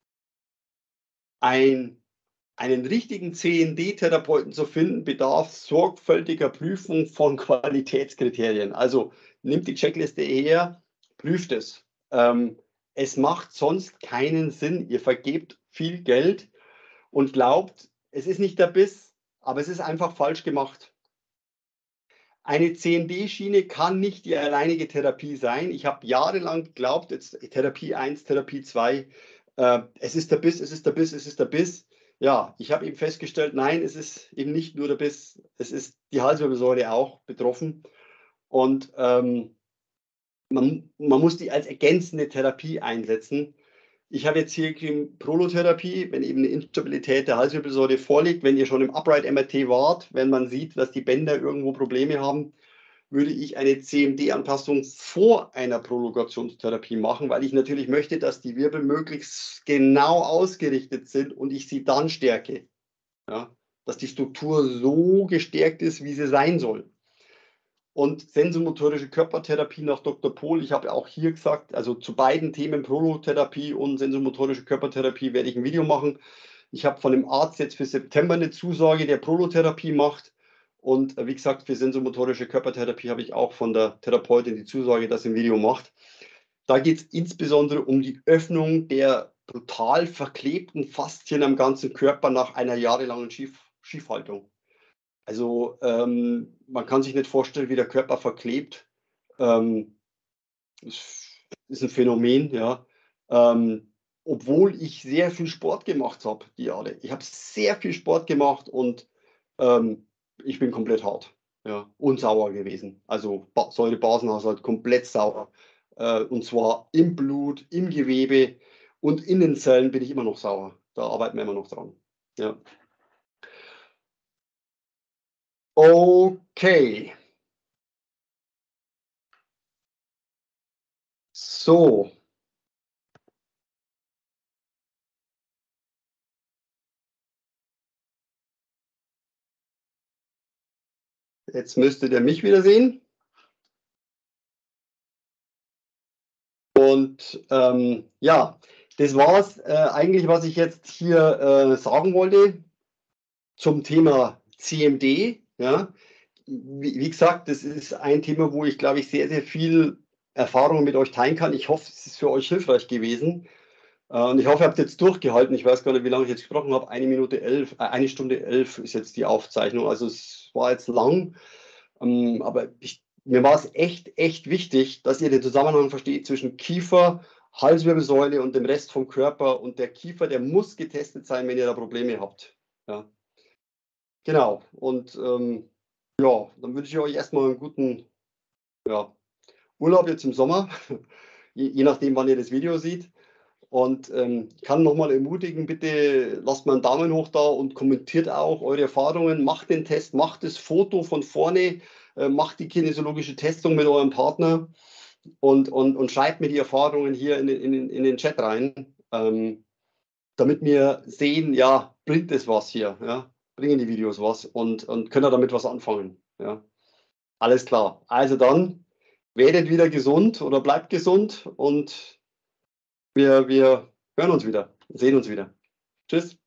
Ein, einen richtigen C N D-Therapeuten zu finden, bedarf sorgfältiger Prüfung von Qualitätskriterien. Also nimmt die Checkliste her, prüft es. Ähm, es macht sonst keinen Sinn. Ihr vergebt viel Geld und glaubt, es ist nicht der Biss, aber es ist einfach falsch gemacht. Eine C M D-Schiene kann nicht die alleinige Therapie sein. Ich habe jahrelang geglaubt, jetzt Therapie eins, Therapie zwei, äh, es ist der Biss, es ist der Biss, es ist der Biss. Ja, ich habe eben festgestellt, nein, es ist eben nicht nur der Biss, es ist die Halswirbelsäule auch betroffen. Und ähm, man, man muss die als ergänzende Therapie einsetzen. ich habe jetzt hier Prolotherapie, wenn eben eine Instabilität der Halswirbelsäule vorliegt, wenn ihr schon im Upright M R T wart, wenn man sieht, dass die Bänder irgendwo Probleme haben, würde ich eine C M D-Anpassung vor einer Prolongationstherapie machen, weil ich natürlich möchte, dass die Wirbel möglichst genau ausgerichtet sind und ich sie dann stärke. Ja? Dass die Struktur so gestärkt ist, wie sie sein soll. Und sensomotorische Körpertherapie nach Doktor Pohl, ich habe auch hier gesagt, also zu beiden Themen Prolotherapie und sensomotorische Körpertherapie werde ich ein Video machen. Ich habe von dem Arzt jetzt für September eine Zusage, der Prolotherapie macht. Und wie gesagt, für sensomotorische Körpertherapie habe ich auch von der Therapeutin die Zusage, dass sie ein Video macht. Da geht es insbesondere um die Öffnung der brutal verklebten Faszien am ganzen Körper nach einer jahrelangen Schief Schiefhaltung. Also ähm, man kann sich nicht vorstellen, wie der Körper verklebt. Ähm, das ist ein Phänomen, ja. Ähm, obwohl ich sehr viel Sport gemacht habe, die Jahre. Ich habe sehr viel Sport gemacht und ähm, ich bin komplett hart, ja, und sauer gewesen. Also ba Säurebasenhaushalt komplett sauer. Äh, und zwar im Blut, im Gewebe und in den Zellen bin ich immer noch sauer. Da arbeiten wir immer noch dran. Ja. Okay. So. Jetzt müsstet ihr mich wieder sehen. Und ähm, ja, das war es äh, eigentlich, was ich jetzt hier äh, sagen wollte zum Thema C M D. Ja. Wie, wie gesagt, das ist ein Thema, wo ich, glaube ich, sehr, sehr viel Erfahrung mit euch teilen kann. Ich hoffe, es ist für euch hilfreich gewesen. Äh, und ich hoffe, ihr habt jetzt durchgehalten. Ich weiß gar nicht, wie lange ich jetzt gesprochen habe. Eine Minute elf, äh, eine Stunde elf ist jetzt die Aufzeichnung. Also es war jetzt lang. Ähm, aber ich, mir war es echt, echt wichtig, dass ihr den Zusammenhang versteht zwischen Kiefer, Halswirbelsäule und dem Rest vom Körper. Und der Kiefer, der muss getestet sein, wenn ihr da Probleme habt. Ja. Genau. Und ähm, ja, dann wünsche ich euch erstmal einen guten ja, Urlaub jetzt im Sommer, je, je nachdem, wann ihr das Video seht. Und ähm, ich kann nochmal ermutigen, bitte lasst mal einen Daumen hoch da und kommentiert auch eure Erfahrungen. Macht den Test, macht das Foto von vorne, äh, macht die kinesiologische Testung mit eurem Partner und, und, und schreibt mir die Erfahrungen hier in, in, in den Chat rein, ähm, damit wir sehen, ja, bringt es was hier, ja, bringen die Videos was und, und können wir damit was anfangen. Ja. Alles klar. Also dann, werdet wieder gesund oder bleibt gesund und wir, wir hören uns wieder, sehen uns wieder. Tschüss.